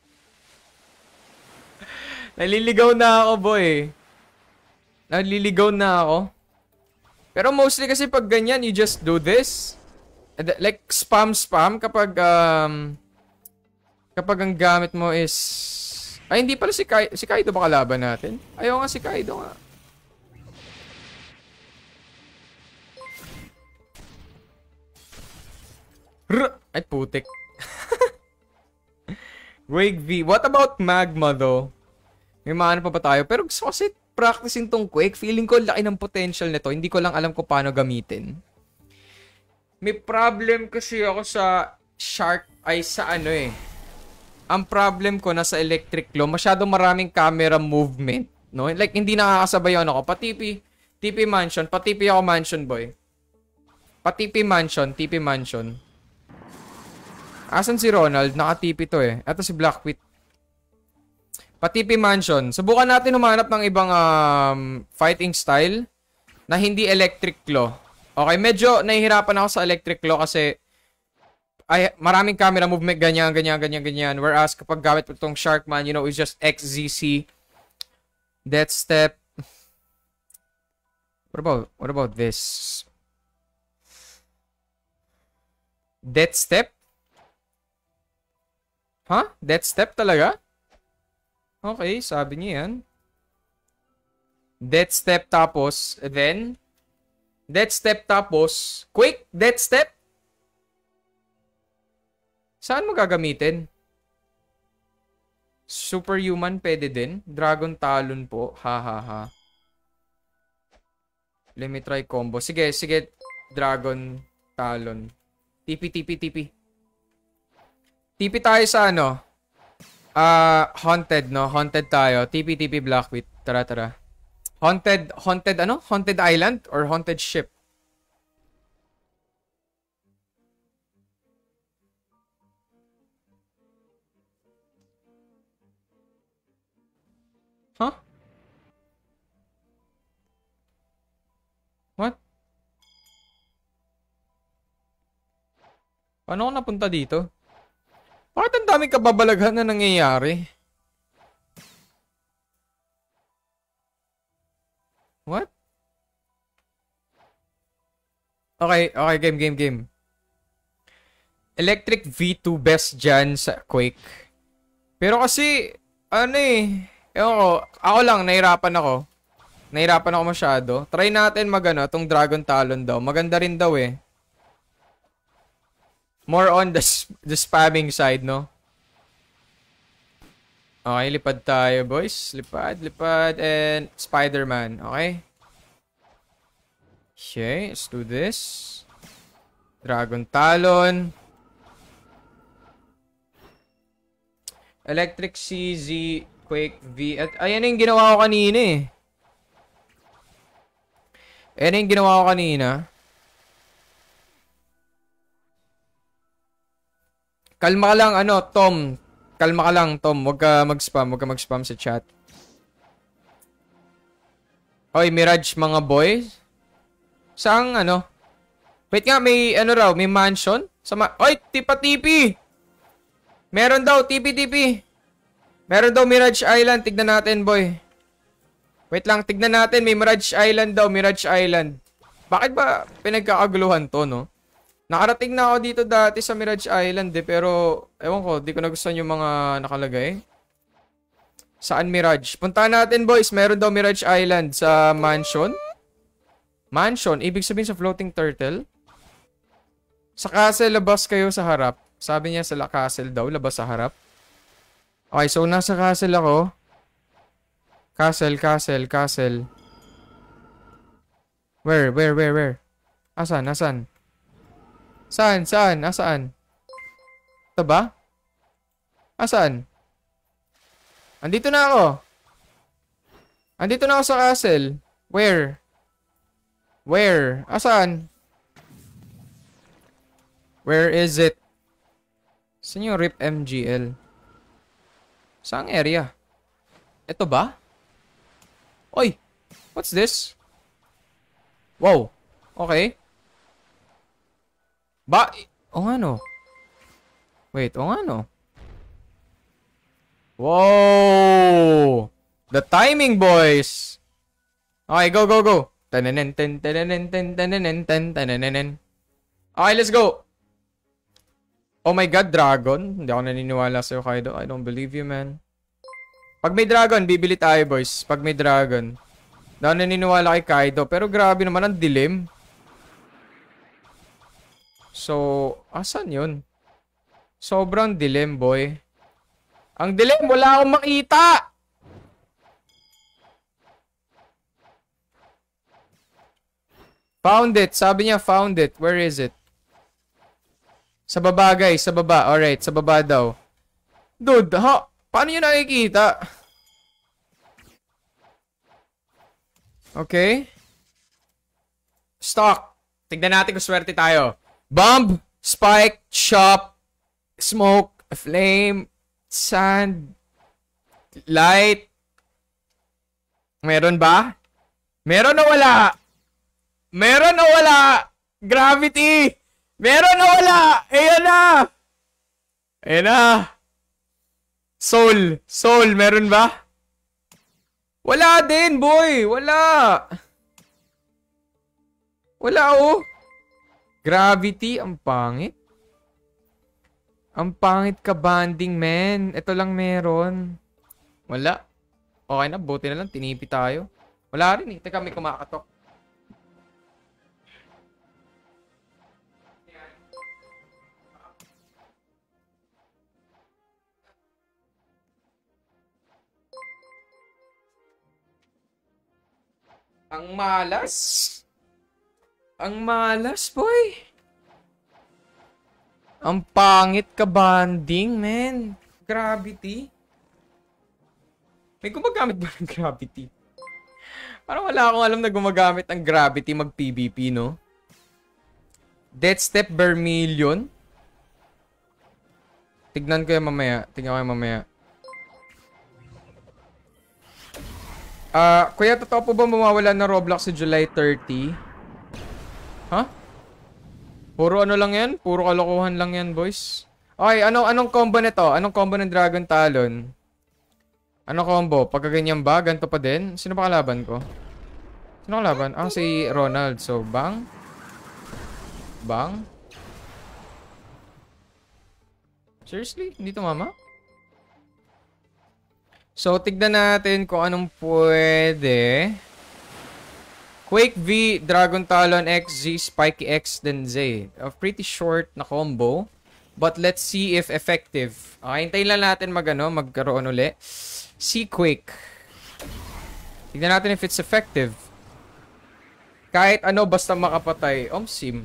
Naliligaw na ako, boy. Naliligaw na ako. Pero mostly kasi pag ganyan, you just do this. Like, spam-spam kapag, um... kapag ang gamit mo is... Ay, hindi pala si, Kai... si Kaido ba kalaban natin? Ayaw nga si Kaido nga. R Ay, putik. Wake V. What about Magma, though? May maano pa ba tayo? Pero gusto kasi practicing tong Quake. Feeling ko laki ng potential nito. Hindi ko lang alam kung paano gamitin. May problem kasi ako sa Shark... Ay, sa ano eh. Ang problem ko nasa electric claw, masyadong maraming camera movement, no? Like, hindi nakakasabay ako ako. Pa-T P, T P mansion, pa-T P ako mansion, boy. Pa-T P mansion, T P mansion. Asan si Ronald? Naka-T P to eh. Ito si Blackbeard. Pa-T P mansion. Subukan natin humanap ng ibang um, fighting style na hindi electric claw. Okay, medyo nahihirapan ako sa electric claw kasi ay, maraming camera movement, ganyan, ganyan, ganyan, ganyan. Whereas, kapag gamit po itong Sharkman, you know, it's just X Z C. Death Step. What about, what about this? Death Step? Huh? Death Step talaga? Okay, sabi niya yan. Death Step tapos, then, Death Step tapos, quick, Death Step? Saan mo gagamitin? Superhuman pwede din. Dragon Talon po. Ha ha ha. Let me try combo. Sige, sige. Dragon Talon. T P, T P, T P. T P tayo sa ano? Ah, uh, Haunted, no? Haunted tayo. T P, T P, Blackbeard. Tara, tara. Haunted, haunted ano? Haunted Island or Haunted Ship? Huh? What? Paano ako napunta dito? Bakit ang daming kababalaghan na nangyayari? What? Okay, okay, game, game, game. Electric V two best dyan sa Quake. Pero kasi, ano eh, ewan ko, ako lang, nahirapan ako. Nahirapan ako masyado. Try natin mag ano, itong Dragon Talon daw. Maganda rin daw eh. More on the, the spamming side, no? Okay, lipad tayo, boys. Lipad, lipad, and Spider-Man. Okay? Okay, let's do this. Dragon Talon. Electric C Z, Quake V. At ayan yung ginawa ko kanina eh. Ayan yung ginawa ko kanina. Kalma ka lang, ano, Tom. Kalma ka lang, Tom. Huwag ka mag-spam. Huwag ka mag-spam sa chat. Oy, Mirage, mga boys. Saan, ano? Wait nga, may, ano raw, may mansion? Sa ma Oy, tipa-tipi! Meron daw, tipi-tipi. Meron daw Mirage Island. Tignan natin, boy. Wait lang, tignan natin. May Mirage Island daw, Mirage Island. Bakit ba pinagkakaguluhan to, no? Nakarating na ako dito dati sa Mirage Island, eh. Pero, ewan ko, di ko nagustuhan yung mga nakalagay. Saan Mirage? Puntahan natin, boys. Meron daw Mirage Island sa mansion. Mansion? Ibig sabihin sa floating turtle? Sa castle, labas kayo sa harap. Sabi niya sa castle daw, labas sa harap. Okay, so nasa castle ako. Castle, castle, castle. Where, where, where, where? Asan, asan? Saan, saan, asaan? Ito ba? Asan? Andito na ako. Andito na ako sa castle. Where? Where? Asan? Where is it? Saan yung R I P M G L? Saang area? Ito ba? Oy! What's this? Wow! Okay. Ba? O nga no? Wait, o nga no? Wow! The timing, boys! Okay, go, go, go! Tanenen, ten, tanenen, ten, tanenen, ten, tanenen. Okay, let's go! Oh my god, dragon. Hindi ako naniniwala sa'yo, Kaido. I don't believe you, man. Pag may dragon, bibili tayo, boys. Pag may dragon. Hindi ako naniniwala kay Kaido. Pero grabe naman, ang dilim. So, asan yun? Sobrang dilim, boy. Ang dilim, wala akong makita! Found it. Sabi niya, found it. Where is it? Sa baba, guys. Sa baba. Alright, sa baba daw. Dude, ha? Paano nyo nakikita? Okay. Stock. Tignan natin kung swerte tayo. Bomb, spike, chop, smoke, flame, sand, light. Meron ba? Meron o wala? Meron o wala? Gravity! Meron o wala? Ayan na! Ayan na! Soul. Soul, meron ba? Wala din, boy! Wala! Wala, oh! Gravity, ang pangit. Ang pangit ka banding, men. Ito lang meron. Wala. Okay na, buti na lang. Tinipi tayo. Wala rin eh. Teka, may kumakatok. Ang malas. Ang malas, boy. Ang pangit ka banding, man. Gravity. May gumagamit ba ng gravity? Parang wala akong alam na gumagamit ng gravity mag-P V P, no? Death Step Vermilion. Tignan ko yan mamaya. Tignan ko yan mamaya. Ah, uh, kuya, totoo po ba mawawala na Roblox sa July thirty? Ha? Huh? Puro ano lang yan? Puro kalokohan lang yan, boys. Okay, ano, anong combo nito? Anong combo ng Dragon Talon? Anong combo? Pagkaganyan ba? Ganito pa din? Sino pa kalaban ko? Sino kalaban? Ah, si Ronald. So, bang. Bang. Seriously? Hindi tumama? So, tignan natin kung anong pwede. Quake V, Dragon Talon X, Z, Spikey X, then Z. A pretty short na combo. But let's see if effective. Okay, hintayin lang natin mag, ano, magkaroon uli. Si Quake. Tignan natin if it's effective. Kahit ano, basta makapatay. Omsim.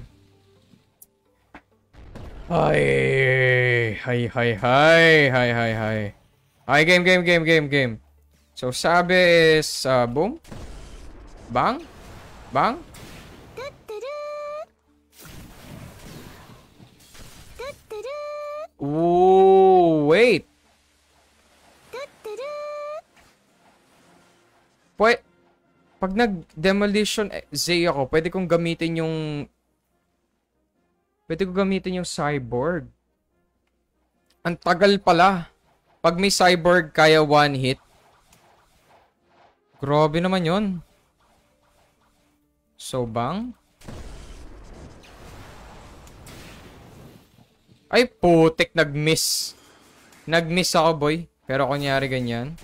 Ay, hay, hay, hay, hay, hay, hay. Okay, game, game, game, game, game. So, sabi is, uh, boom. Bang. Bang. Ooh, wait. Pwede, pag nag-demolition Z ako, pwede kong gamitin yung pwede kong gamitin yung cyborg. Ang tagal pala. Pag may cyborg, kaya one hit. Grabe naman yun. So, bang? Ay, putik, nag-miss. Nag-miss ako, boy. Pero kunyari ganyan.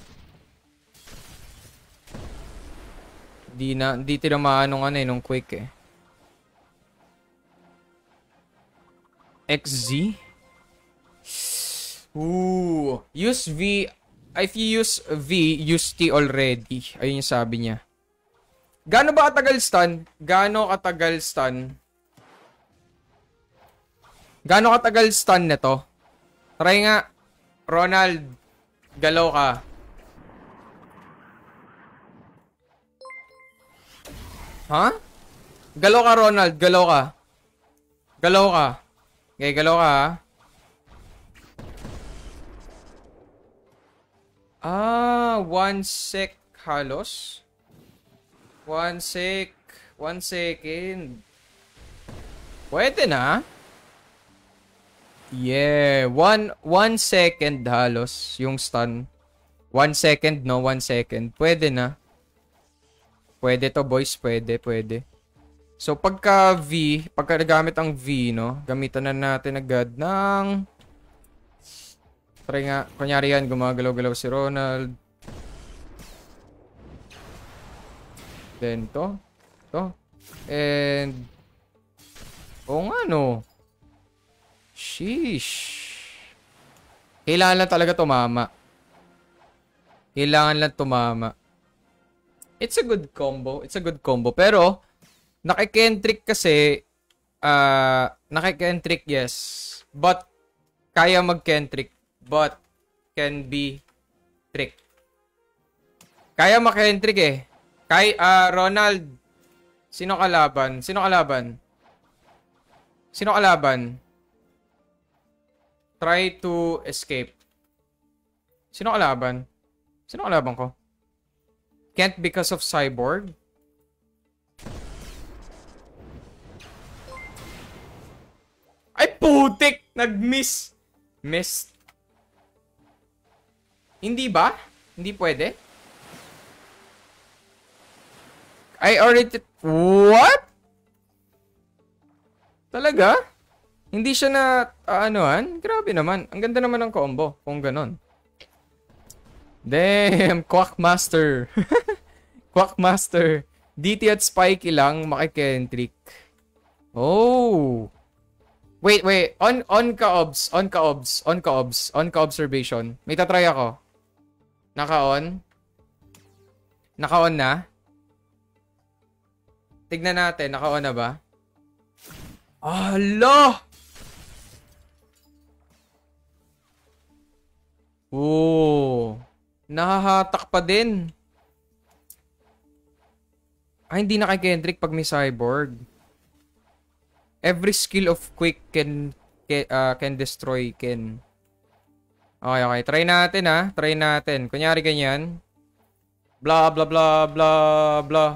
Di na, di tinamaan nung ano eh, nung Quake eh. X Z? Ooh. Use V. If you use V, use T already. Ayun yung sabi niya. Gaano ba katagal stun? Gaano katagal stun? Gaano katagal stun nito? Try nga. Ronald, galaw ka. Ha? Huh? Galaw ka, Ronald. Galaw ka. Galaw ka. Okay, galaw ka ha. Ah, one sec halos. One sec. One second. Pwede na. Yeah. One, one second halos yung stun. One second, no? One second. Pwede na. Pwede to, boys. Pwede, pwede. So, pagka V, pagka nagamit ang V, no? Gamitan na natin agad ng... Try nga. Kunyari yan, gumagalaw-galaw si Ronald. Then, to. To. And... Oo nga, no? Sheesh. Kailangan lang talaga tumama. Kailangan lang tumama. It's a good combo. It's a good combo. Pero, naki-kentrick kasi, uh, naki-kentrick, yes. But, kaya mag-kentrick. But, can be trick. Kaya mag-kentrick eh. Kay, uh, Ronald, sino kalaban? Sino kalaban? Sino kalaban? Try to escape. Sino kalaban? Sino kalaban ko? Can't because of cyborg. Ay, putik! Nag-miss. Missed. Hindi ba? Hindi pwede? I already... What? Talaga? Hindi siya na... Uh, anuhan? Grabe naman. Ang ganda naman ng combo. Kung ganon. Damn! Quackmaster. Quackmaster. D T at Spikey lang. Makikentrick. Oh! Wait, wait. On, on ka-obs. On ka-obs. On ka-obs. On ka-observation. May tatry ako. Naka-on. Naka-on na. Tignan natin. Naka-on na ba? Ala! Oh. Nahahatak pa din. Ay, hindi na kay Kendrick pag may cyborg. Every skill of Quick can can, uh, can destroy Ken. Okay, okay. Try natin ha. Try natin. Kunyari ganyan. Blah, blah, blah, blah, blah.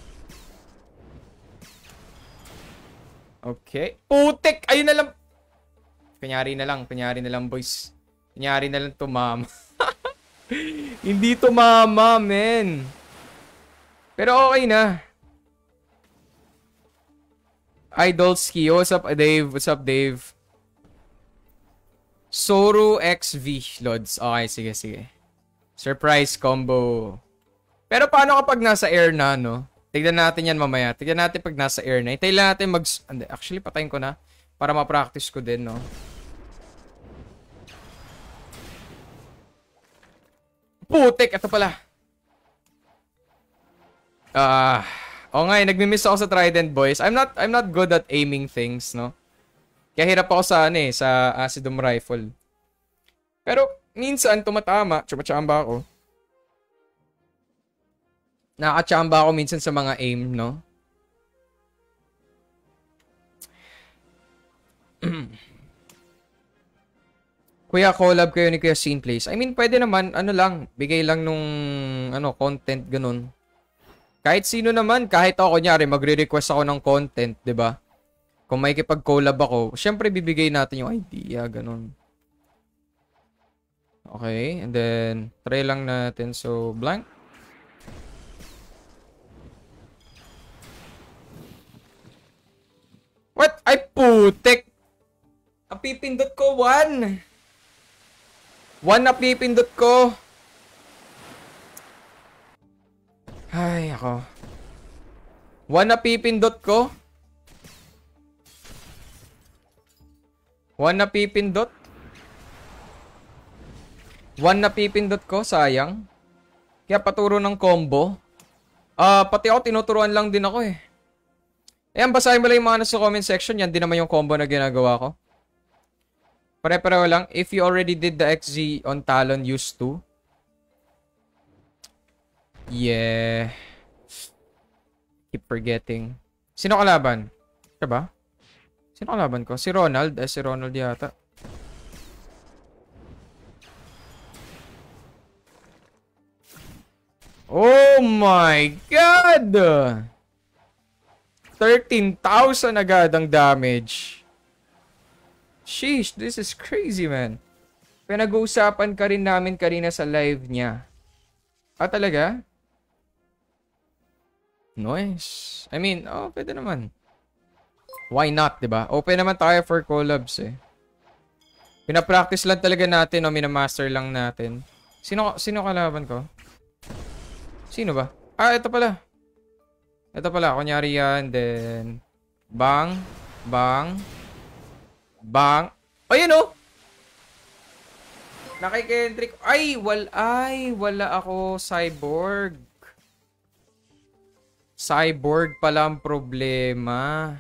Okay. Putik! Ayun na lang. Kunyari na lang. Kunyari na lang, boys. Kunyari na lang tumama. Hindi tumama, men. Pero okay na. Idolski. What's up, Dave? What's up, Dave? Soru X V, Lods. Okay, sige, sige. Surprise combo. Pero paano kapag nasa air na, no? Tignan natin yan mamaya. Tignan natin pag nasa air na. Hintayin lang natin mag... Actually, patayin ko na. Para ma-practice ko din, no? Putik! Ito pala. Ah... Uh, o nga, eh, nagmi-miss ako sa Trident, boys. I'm not I'm not good at aiming things, no? Kaya hirap ako sa, ano eh, sa Acidum Rifle. Pero, minsan, tumatama. Tsamba-tsamba ako. Nakakatsamba ako minsan sa mga aim, no? Kuya, collab kayo ni Kuya Scene Place. I mean, pwede naman, ano lang, bigay lang nung, ano, content, ganun. Kahit sino naman, kahit ako, kunyari, magre-request ako ng content, di ba? Kung may kipag-collab ako, syempre, bibigay natin yung idea, ganun. Okay, and then, try lang natin. So, blank. What? Ay, putik! Napipindot ko, one! One napipindot ko! Ay, ako. One napipindot ko? One napipindot? One napipindot ko, sayang. Kaya paturo ng combo. Ah, uh, pati ako, tinuturuan lang din ako eh. Ayan, basahin mo lang yung mga nasa comment section. Yan din naman yung combo na ginagawa ko. Pare-pareho lang. If you already did the X Z on Talon, use to. Yeah. Keep forgetting. Sino kalaban? Siya ba? Sino kalaban ko? Si Ronald. Eh, si Ronald yata. Oh my God! thirteen thousand agad ang damage. Sheesh, this is crazy, man. Pinag-uusapan ka rin namin kanina sa live niya. Ah, talaga? Nice. I mean, oh, pwede naman. Why not, diba? Open naman tayo for collabs, eh. Pinapractice lang talaga natin, o minamaster lang natin. Sino, sino kalaban ko? Sino ba? Ah, ito pala. Ito pala, kunyari yan, then... Bang. Bang. Bang. O, yun, oh! Nakikendrick. Ay, wala. Ay, wala ako cyborg. Cyborg pala ang problema.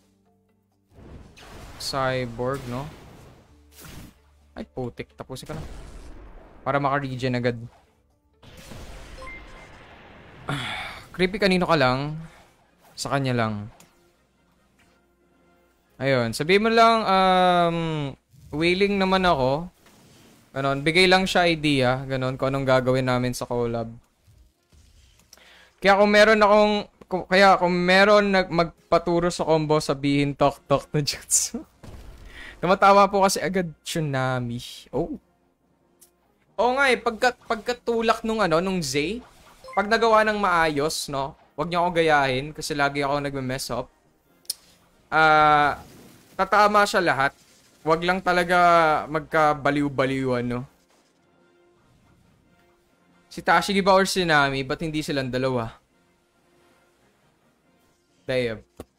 Cyborg, no? Ay, putik. Tapusin ka na. Para maka-regen agad. Kriphie, kanino ka lang? Sa kanya lang. Ayun. Sabihin mo lang, um, willing naman ako. Ganon. Bigay lang siya idea. Ganon. Kung anong gagawin namin sa collab. Kaya kung meron akong, kung, kaya kung meron nag magpaturo sa combo, sabihin tok-tok na jutsu. Tumatawa po kasi agad tsunami. Oh. Oo nga eh, pagka, pagkatulak nung ano, nung Z, pag nagawa ng maayos, no, wag niyo ako gayahin kasi lagi ako nagme-mess up. Ah, uh, tatama siya lahat. Wag lang talaga magkabaliw-baliwan, no. Si Tashigi ba or si Nami, ba't hindi silang dalawa? Damn.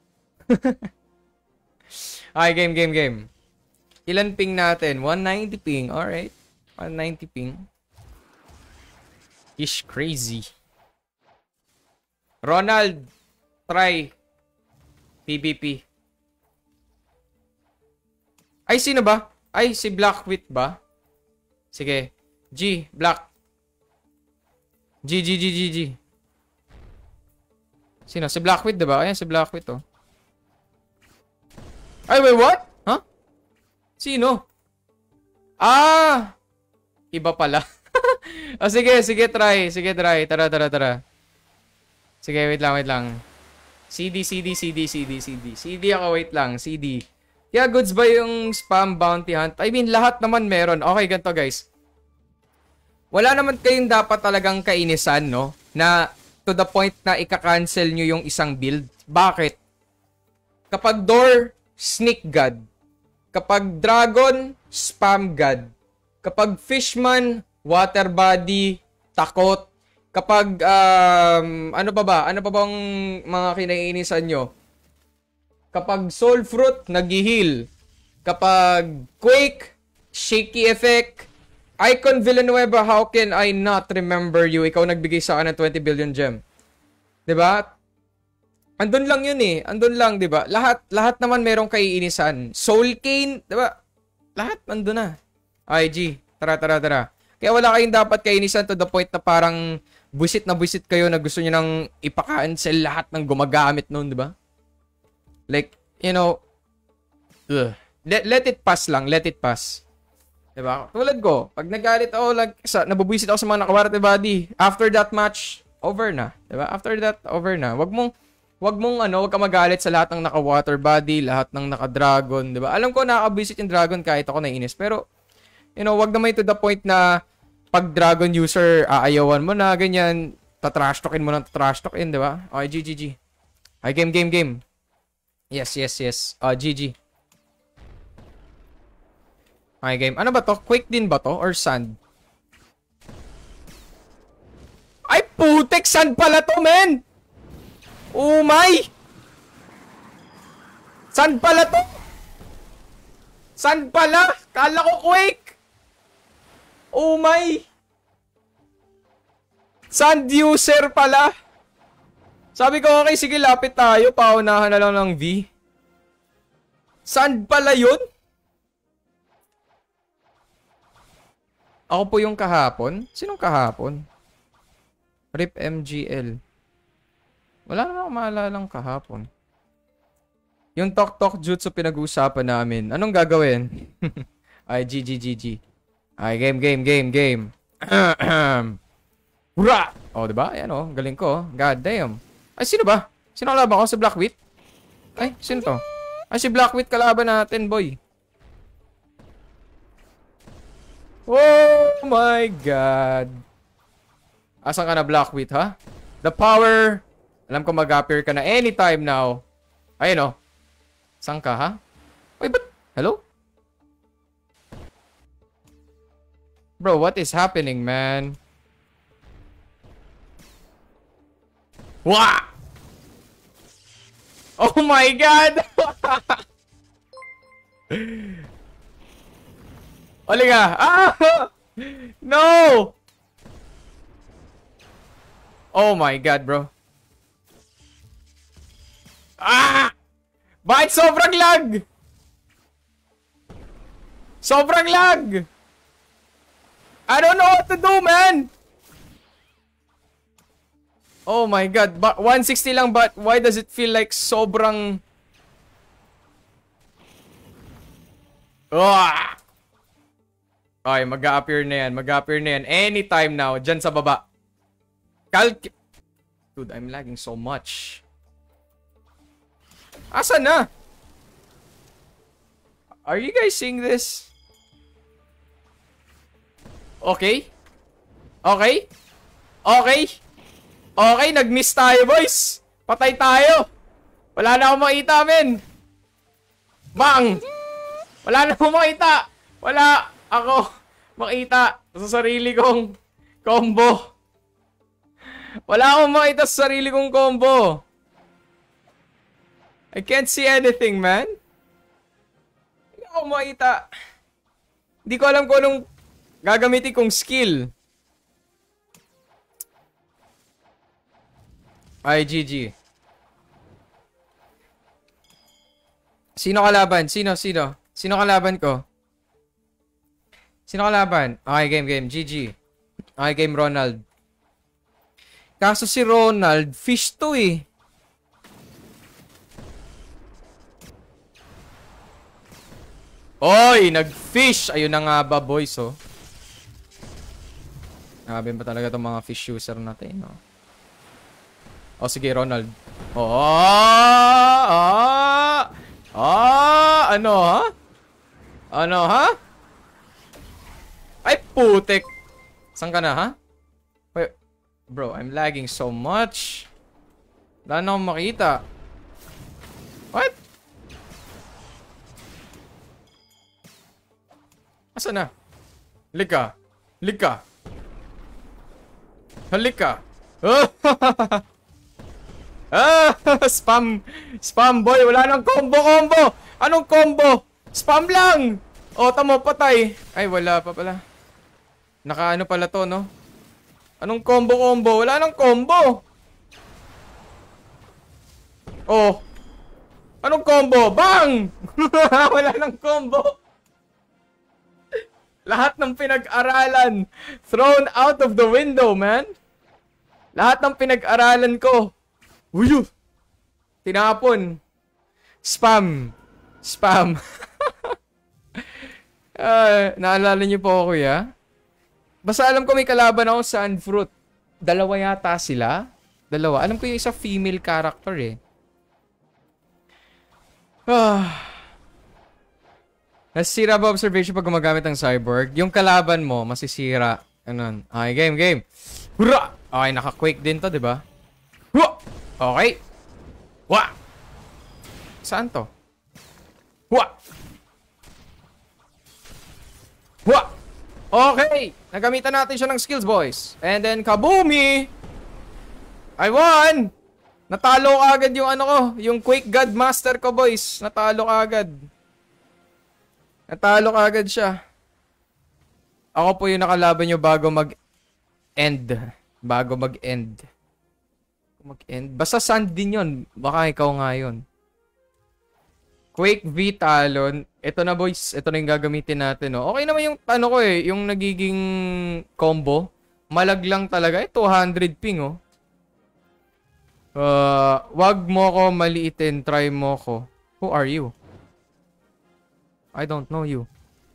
Okay, game, game, game. Ilan ping natin? one ninety ping. Alright. one ninety ping. Ish, crazy. Ronald, try. P V P. Ay, sino ba? Ay, si Blackwit ba? Sige. G, Black. G, G, G, G, G. Sino? Si Blackwit, diba? Ayan, si Blackwit, oh. Ay, wait, what? Huh? Sino? Ah! Iba pala. Oh, sige, sige, try. Sige, try. Tara, tara, tara. Sige, wait lang, wait lang. C D, C D, C D, C D, C D. C D ako, wait lang. C D. Yeah, goods ba yung spam bounty hunt? I mean, lahat naman meron. Okay, ganito, guys. Wala naman kayong dapat talagang kainisan, no? Na to the point na ika-cancel nyo yung isang build. Bakit? Kapag door, sneak god, Kapag dragon, spam god. Kapag fishman, water body, takot. Kapag, um, ano pa ba? Ano pa bang mga kinaiinisan nyo? Kapag soul fruit, nag-heal. Kapag quake, shaky effect. Icon Villanueva, how can I not remember you? Ikaw nagbigay sa akin ng twenty billion gem. Diba? Andun lang yun eh. Andun lang, diba? Lahat, lahat naman merong kaiinisan. Soul Cane, diba? Lahat andun na. I G, tara, tara, tara. Kaya wala kayong dapat kainisan to the point na parang buisit na buisit kayo na gusto nyo nang ipaka-cancel lahat ng gumagamit nun, diba? Like, you know, ugh. Let, let it pass lang. Let it pass. Diba? Tulad ko, pag nagalit ako, like, sa, nabubuisit ako sa mga nakawarate body. After that match, over na. Diba? After that, over na. Wag mong, wag mong, ano, wag ka magalit sa lahat ng naka-water body, lahat ng naka-dragon, diba? Alam ko, nakakabuisit yung dragon kahit ako naiinis. Pero, you know, wag naman to the point na pag dragon user, aayawan mo na, ganyan, tatrash talkin mo na tatrash talkin, diba? Okay, G G G. Ay, game, game, game. Yes, yes, yes. Uh, G G. Okay, game. Ano ba to? Quake din ba to? Or sand? Ay, putek! Sand pala to, men! Oh my! Sand pala to! Sand pala! Kala ko quake! Oh my! Sand user pala! Sabi ko, okay, sige, lapit tayo. Paunahan na lang ng V. Saan pala yun? Ako po yung kahapon? Sinong kahapon? Rip M G L. Wala naman akong maalalang kahapon. Yung tok-tok jutsu pinag-uusapan namin. Anong gagawin? Ay, G G G G. Ay, game, game, game, game. Hurra! Oh, diba? Ayan oh, galing ko. God damn. Ay, sino ba? Sino kalaban ko? Si Blackwit? Ay, sino to? Ay, si Blackwit kalaban natin, boy. Oh my God. Asan ka na, Blackwit, ha? The power. Alam ko mag-appear ka na anytime now. Ayun, oh. Saan ka, ha? Ay, ba't? Hello? Bro, what is happening, man? Wah! Oh my God! Oliga! Ah! No! Oh my God, bro. Ah! Bakit sobrang lag? Sobrang lag! I don't know what to do, man! Oh my God, but one sixty lang, but why does it feel like sobrang... Ah! Okay, mag-a-appear na yan, mag-a-appear na yan. Anytime now, dyan sa baba. Calc... Dude, I'm lagging so much. Asa na? Are you guys seeing this? Okay? Okay? Okay? Okay, nag-miss tayo, boys. Patay tayo. Wala na akong makita, men. Bang! Wala na akong makita. Wala ako makita sa sarili kong combo. Wala akong makita sa sarili kong combo. I can't see anything, man. Hindi ako makita. Hindi ko alam kung anong gagamitin kong skill. Ay, G G. Sino kalaban? Sino? Sino? Sino kalaban ko? Sino kalaban? Okay, game, game. G G. Okay, game, Ronald. Kaso si Ronald, fish to eh. Oy, nag-fish! Ayun na nga ba, boys, oh. Nakabin pa talaga itong mga fish user natin, no? Oh, sige, Ronald. Oh, ah, ah, ano, ha? Ano, ha? Ay, putek. Saan ka na, ha? Wait, bro, I'm lagging so much. Wala na akong makita. What? Asa na? Halika. Halika. Halika. Oh! Ah! Spam. Spam boy. Wala nang combo-combo. Anong combo? Spam lang. O, tamo, patay. Ay, wala pa pala. Naka-ano pala to, no? Anong combo-combo? Wala nang combo. Oh. Anong combo? Bang! Wala nang combo. Lahat ng pinag-aralan thrown out of the window, man. Lahat ng pinag-aralan ko. Uyo! Tinapon. Spam. Spam. uh, naalala niyo po ako, kuya? Basta alam ko may kalaban ako sa Unfruit. Dalawa yata sila. Dalawa. Alam ko yung isa female character eh. Ah. Nasisira ba observation pag gumagamit ng cyborg? Yung kalaban mo, masisira. Ganun. Okay, game, game. Hurra! Okay, naka-quake din to, di ba? Hurra! Okay. Wa! Saan to? Wa! Wa! Okay! Nagamitan natin siya ng skills, boys. And then, kaboomy! I won! Natalo agad yung ano ko. Yung Quake God Master ko, boys. Natalo agad. Natalo agad siya. Ako po yung nakalaban nyo bago mag-end. Bago mag-end. Mag-end. Basta sand din yun. Baka ikaw nga yun. Quake V Talon. Ito na, boys. Ito na yung gagamitin natin. No? Okay naman yung ano ko eh. Yung nagiging combo. Malag lang talaga. Eh, two hundred ping oh. Uh, wag mo ko maliitin. Try mo ko. Who are you? I don't know you.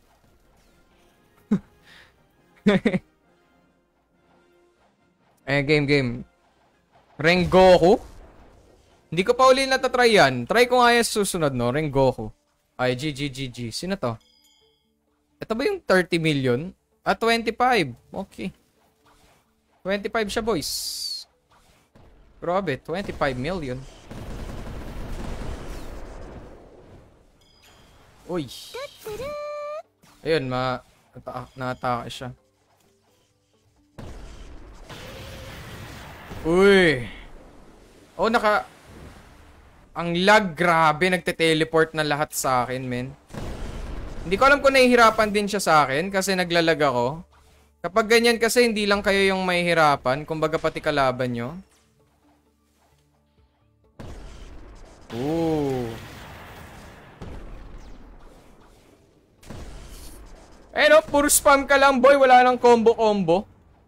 Eh, game, game. Rengoku? Hindi ko pa uli natatry yan. Try ko nga yan susunod, no? Rengoku. Ay, G, G, G, G. Sino to? Ito ba yung thirty million? Ah, twenty-five. Okay. twenty-five siya, boys. Grabe, twenty-five million. Uy. Ayun, ma... na-atake siya. Uy. Oh, naka... Ang lag, grabe. Nagte-teleport na lahat sa akin, men. Hindi ko alam kung nahihirapan din siya sa akin kasi naglalag ako. Kapag ganyan kasi, hindi lang kayo yung mahihirapan. Kumbaga pati kalaban nyo. Ooh. Eh no, puro spam ka lang, boy. Wala nang combo-combo.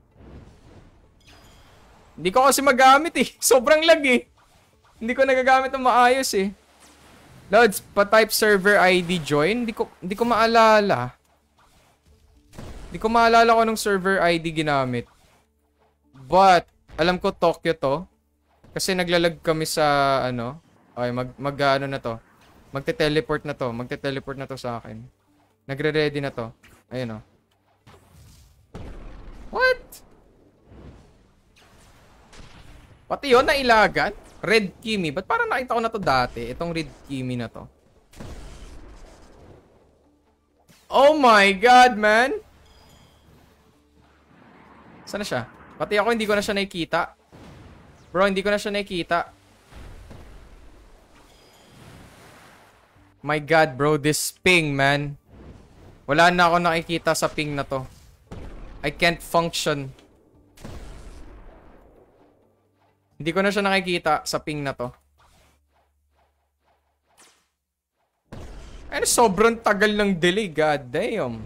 Hindi ko kasi magamit eh. Sobrang lag eh. Hindi ko nagagamit ng maayos eh. Lods, pa-type server I D join. Hindi ko, hindi ko maalala. Hindi ko maalala ko nung server I D ginamit. But, alam ko Tokyo to. Kasi naglalag kami sa, ano. Okay, mag, mag ano na to. Magte-teleport na to. Magte-teleport na to sa akin. Nagre-ready na to. Ayun o. What? Pati yun, nailagan? Red Kimi. Ba't parang nakita ko na to dati? Itong Red Kimi na to. Oh my God, man! Saan na siya? Pati ako hindi ko na siya nakikita. Bro, hindi ko na siya nakikita. My God, bro. This ping, man. Wala na ako nakikita sa ping na to. I can't function. Hindi ko na siya nakikita sa ping na to. Ay, sobrang tagal ng delay. God damn.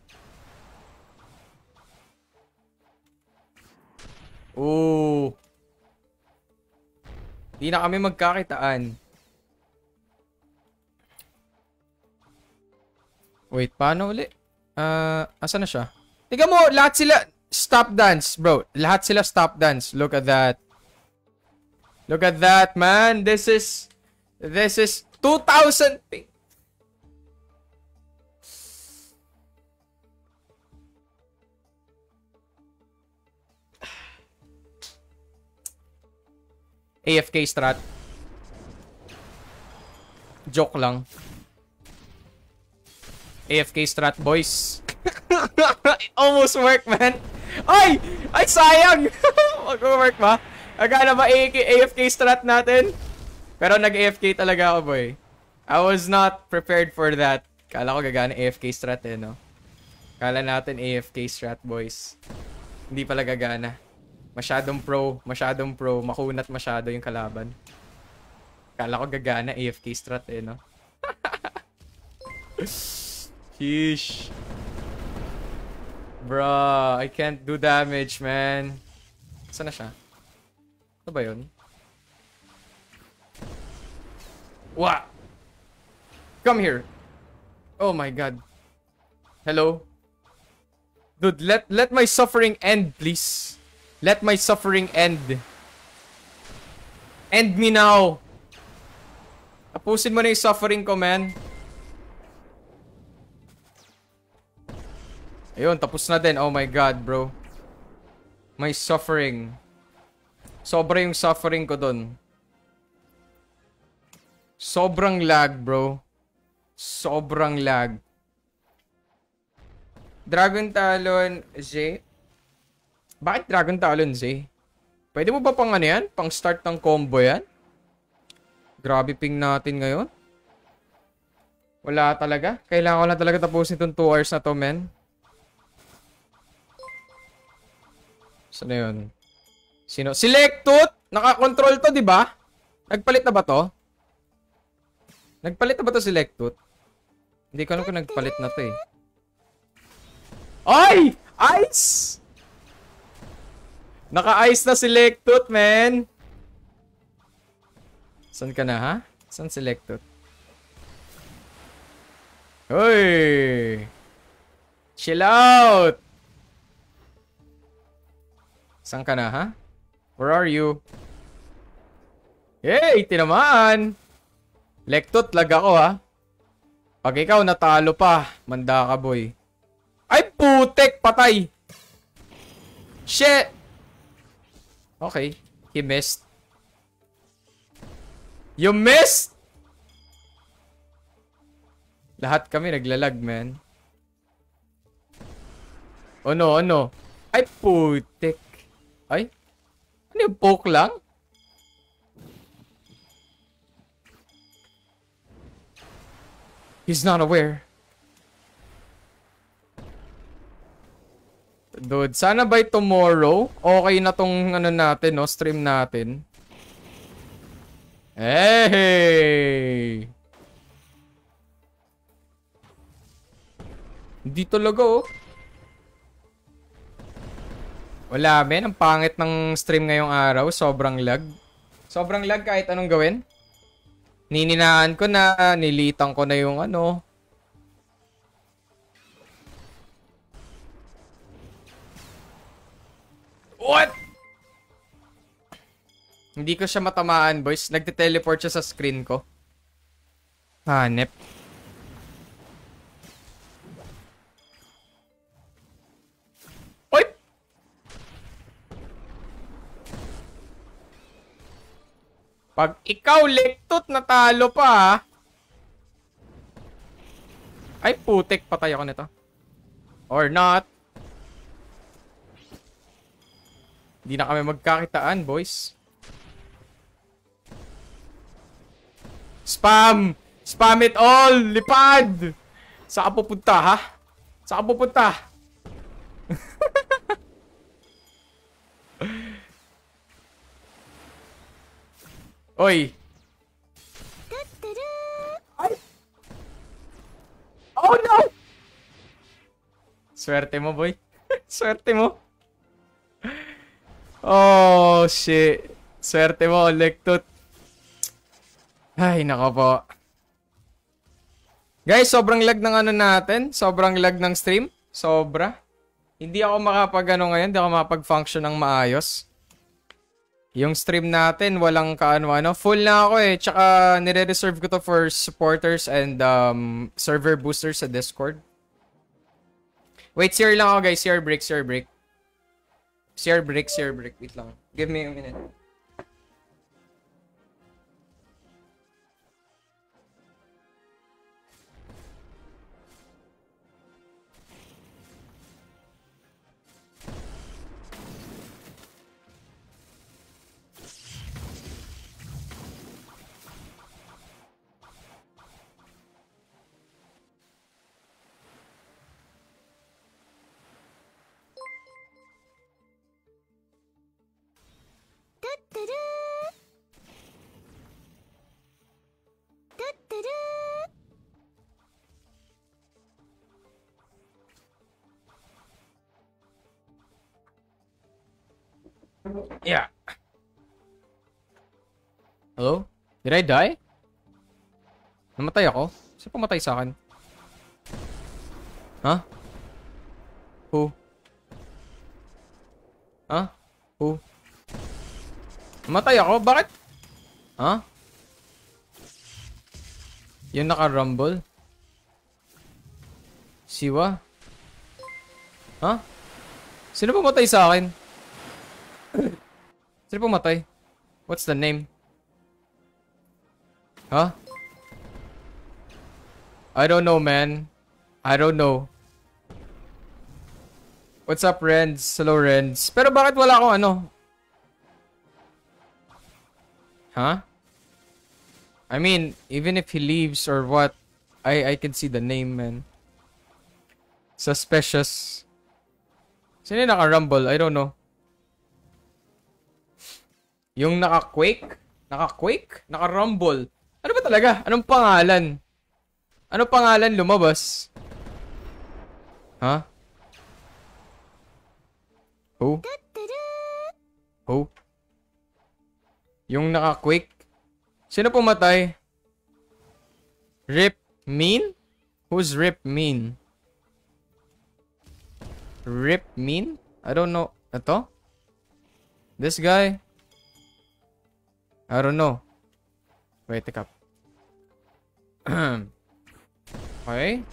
Ooh. Hindi na kami magkakitaan. Wait, paano uli? Uh, asa na siya? Tingnan mo, lahat sila stop dance, bro. Lahat sila stop dance. Look at that. Look at that, man. This is... This is... two thousand... A F K strat. Joke lang. A F K strat, boys. It almost worked, man. Ay! Ay, sayang! Mag-work ba? Agana ba A F K strat natin? Pero nag-A F K talaga ako, boy. I was not prepared for that. Kala ko gagana A F K strat eh, no? Kala natin A F K strat, boys. Hindi pala gagana. Masyadong pro, masyadong pro. Makunat masyado yung kalaban. Kala ko gagana A F K strat eh, no? Sheesh. Bruh, I can't do damage, man. Saan na siya? Ano ba yun? Wah! Come here. Oh my god. Hello? Dude, let let my suffering end, please. Let my suffering end. End me now. Tapusin mo na yung suffering ko, man. Ayun, tapos na din. Oh my god, bro. My suffering. Sobra yung suffering ko dun. Sobrang lag, bro. Sobrang lag. Dragon Talon, Z. Bakit Dragon Talon, Z? Pwede mo ba pang ano yan? Pang start ng combo yan? Grabe ping natin ngayon. Wala talaga. Kailangan ko na talaga tapusin itong two hours na to, men. Saan na yun? Sino? Selectut! Naka-control to, di ba? Nagpalit na ba to? Nagpalit na ba to Selectut? Hindi ko alam kung nagpalit na to eh. Ay! Ice! Naka-ice na Selectut, man! Saan ka na, ha? Saan Selectut? Hoy! Chill out! Saan ka na, ha? Where are you? Hey! Tinamaan! Lectut, lag ako, ha? Pag ikaw natalo pa, manda ka, boy. Ay, putek! Patay! Shit! Okay. He missed. You missed? Lahat kami naglalag, man. Ano, ano? Ay, putek. Ay? Ano yung poke lang? He's not aware. Dude, sana by tomorrow, okay na tong ano natin, no? Stream natin. Hey! Hindi talaga, oh. Wala, men. Ang pangit ng stream ngayong araw. Sobrang lag. Sobrang lag kahit anong gawin. Nininaan ko na. Nilitang ko na yung ano. What? Hindi ko siya matamaan, boys. Nagte-teleport siya sa screen ko. Hanep. Oy! Pag ikaw, Lectut, natalo pa, ha? Ay, putik. Patay ako nito. Or not. Hindi na kami magkakitaan, boys. Spam! Spam it all! Lipad! Saan ka pupunta, ha? Saan ka pupunta? Oy! Ay! Oh, no! Swerte mo, boy. Swerte mo. Oh, shit. Swerte mo, Lectut. Ay, nako po. Guys, sobrang lag ng ano natin. Sobrang lag ng stream. Sobra. Hindi ako makapag ano ngayon. Hindi ako makapag-function ng maayos. Yung stream natin, walang kaano-ano. Full na ako eh. Tsaka nire-reserve ko to for supporters and um, server boosters sa Discord. Wait, C R lang ako guys. C R break, C R break. C R break, C R break. Wait lang. Give me a minute. Yeah. Hello? Did I die? Namatay ako? Sino pumatay sa akin? Huh? Who? Huh? Who? Namatay ako? Bakit? Huh? Yung naka-rumble? Siwa? Huh? Sino pumatay sa akin? Sino pumatay? What's the name? Huh? I don't know, man. I don't know. What's up, Renz? Hello, Renz. Pero bakit wala akong ano? Huh? I mean, even if he leaves or what, I I can see the name, man. Suspicious. Sino yung naka-rumble? I don't know. Yung naka-quake? Naka-quake? Naka-rumble? Ano ba talaga? Anong pangalan? Anong pangalan lumabas? Huh? Who? Who? Yung naka-quake? Sino pumatay? Rip Mean? Who's Rip Mean? Rip Mean? I don't know. Ito? This guy? I don't know. Wait, teka. Okay.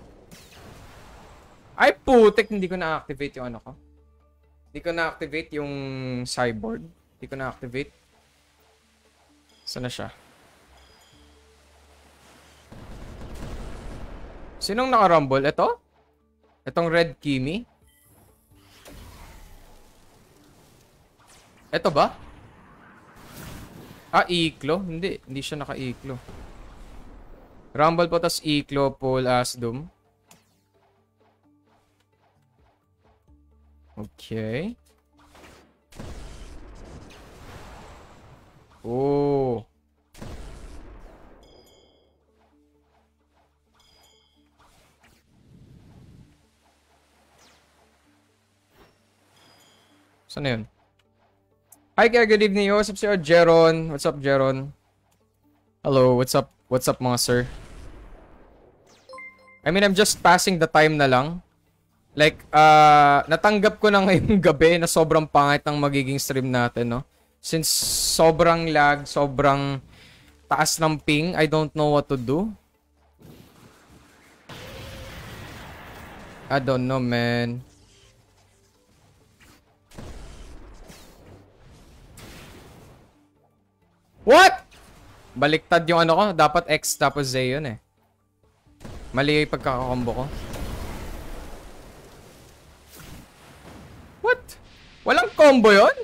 Ay, putik. Hindi ko na-activate yung ano ko. Hindi ko na-activate yung cyborg. Hindi ko na-activate. Saan na siya? Sinong naka-rumble? Ito? Itong Red Kimi? Ito ba? Ah, Iklo? Hindi. Hindi siya naka-Iklo. Rumble po, tas Iklo, Pull, Asdom. Okay. Oh. Saan na yun? Hi, kaya good evening. What's up, sir? Jeron. What's up, Jeron? Hello, what's up? What's up, mga sir? I mean, I'm just passing the time na lang. Like, uh, natanggap ko na ngayong gabi na sobrang pangit ng magiging stream natin, no? Since sobrang lag, sobrang taas ng ping, I don't know what to do. I don't know, man. What? Baliktad yung ano ko. Dapat X tapos Z yun eh. Mali yung pagkakakombo ko. What? Walang combo yun?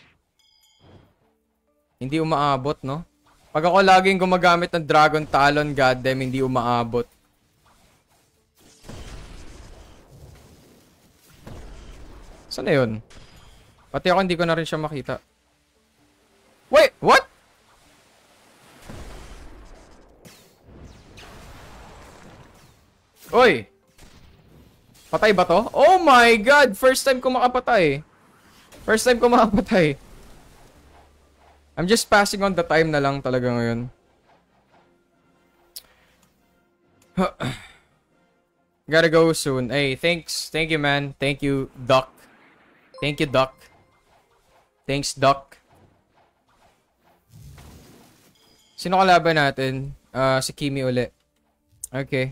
Hindi umaabot, no? Pag ako laging gumagamit ng Dragon Talon, goddamn, hindi umaabot. Saan na yun? Pati ako hindi ko na rin siya makita. Wait, what? Oy! Patay ba to? Oh my god! First time ko makapatay. First time ko makapatay. I'm just passing on the time na lang talaga ngayon. Gotta go soon. Hey, thanks. Thank you, man. Thank you, Doc. Thank you, Doc. Thanks, Doc. Sino kalaban natin? Uh, si Kimi uli. Okay.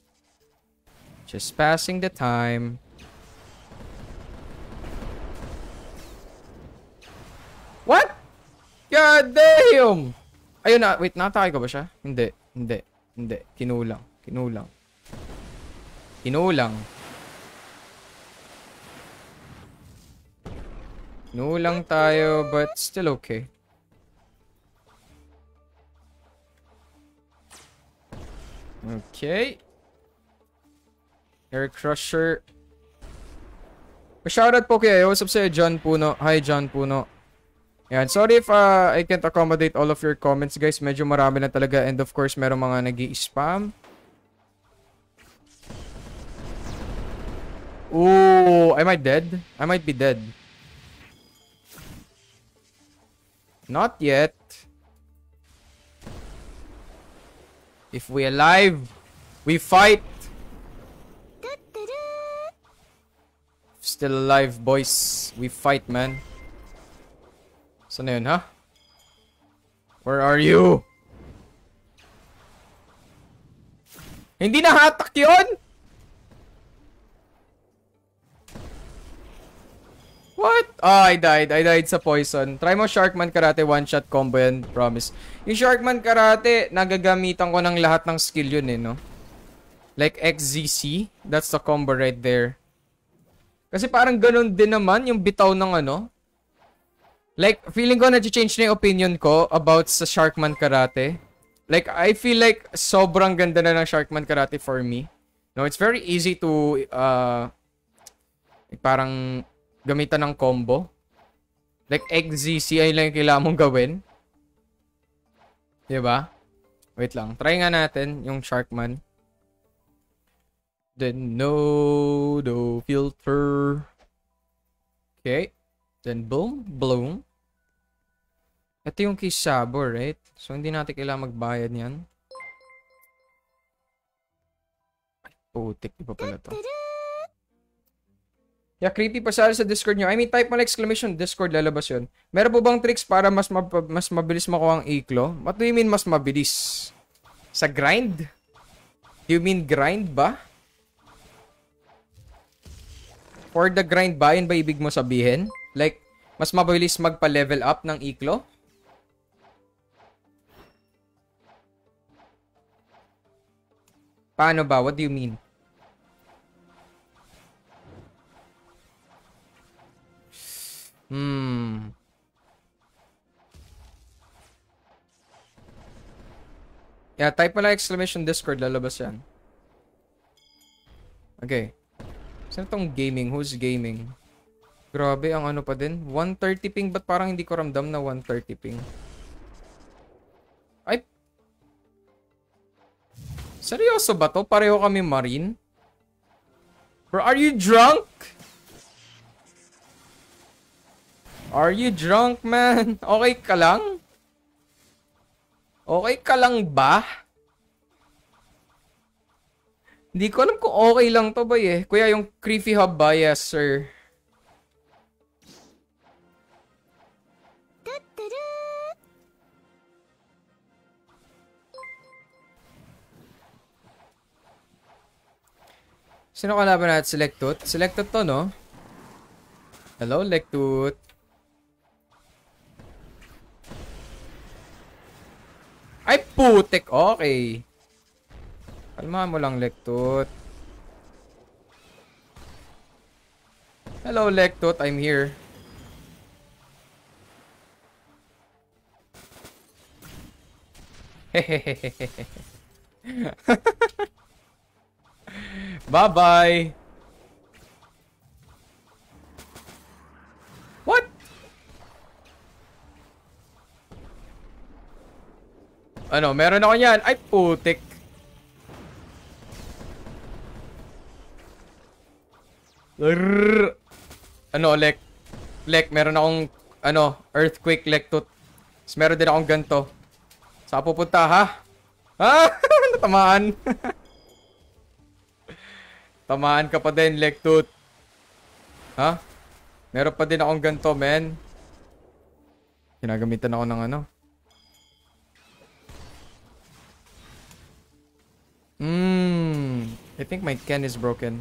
Just passing the time. What? God damn! Ayun na. Wait, natakay ko ba siya? Hindi. Hindi. Hindi. Kinulang. Kinulang. Kinulang. Kinulang tayo, but still okay. Okay. Air Crusher. Pa-shoutout po kayo. What's up sa'yo, John Puno? Hi, John Puno. Yan. Sorry if uh, I can't accommodate all of your comments, guys. Medyo marami lang talaga. And of course, meron mga nag-i-spam. Ooh, am I dead? I might be dead. Not yet. If we alive, we fight. Still alive, boys. We fight, man. Saan na yun, ha? Where are you? Hindi na hatak yun? What? Oh, I died. I died sa poison. Try mo Sharkman Karate one-shot combo yan. Promise. Yung Sharkman Karate, nagagamitan ko ng lahat ng skill yun eh, no? Like X Z C. That's the combo right there. Kasi parang ganun din naman yung bitaw ng ano. Like, feeling ko na-change na yung opinion ko about sa Sharkman Karate. Like, I feel like sobrang ganda na ng Sharkman Karate for me. No, it's very easy to, uh, like, parang gamitan ng combo. Like, X Z C ay lang yung kailangan mong gawin. Diba? Wait lang. Try nga natin yung Sharkman. Then, no, no filter. Okay. Then, boom, bloom. Ito yung Kisabo, right? So, hindi natin kailangan magbayad yan. Ay, putik. Iba pala to. Yeah, Kriphie, pasali sa Discord nyo. I mean, type mo exclamation Discord, lalabas yun. Meron po bang tricks para mas, mab mas mabilis makuha ang iklo? What do you mean mas mabilis? Sa grind? Do you mean grind ba? For the grind ba? Yun ba ibig mo sabihin? Like, mas mabilis magpa-level up ng iklo? Paano ba? What do you mean? Hmm. Yeah, type mo lang exclamation Discord, lalabas yan. Okay. Saan itong gaming? Who's gaming? Grabe, ang ano pa din. one thirty ping, ba't parang hindi ko ramdam na one thirty ping? Ay! Seryoso ba to? Pareho kami marine? Bro, are you drunk? Are you drunk, man? Okay ka lang? Okay ka lang ba? Hindi ko alam kung okay lang to ba eh. Kuya, yung Kriphie hub ba? Yes, sir. Sino kalaban natin? Selectot? Selectot to, no? Hello, Lectut. Ay, putik. Okay. Kalmahan mo lang, Lectut. Hello, Lectut. I'm here. Hehehehe. Bye-bye. What? Ano, meron ako yan. Ay, putik. Rrrr. Ano, Lek? Lek, meron akong, ano, earthquake, Lectut. Tapos meron din akong ganto. Saan pupunta, ha? Ha? Natamaan. Tamaan ka pa din, Lectut. Ha? Meron pa din akong ganto, men. Ginagamitan ako ng ano. Hmm. I think my can is broken.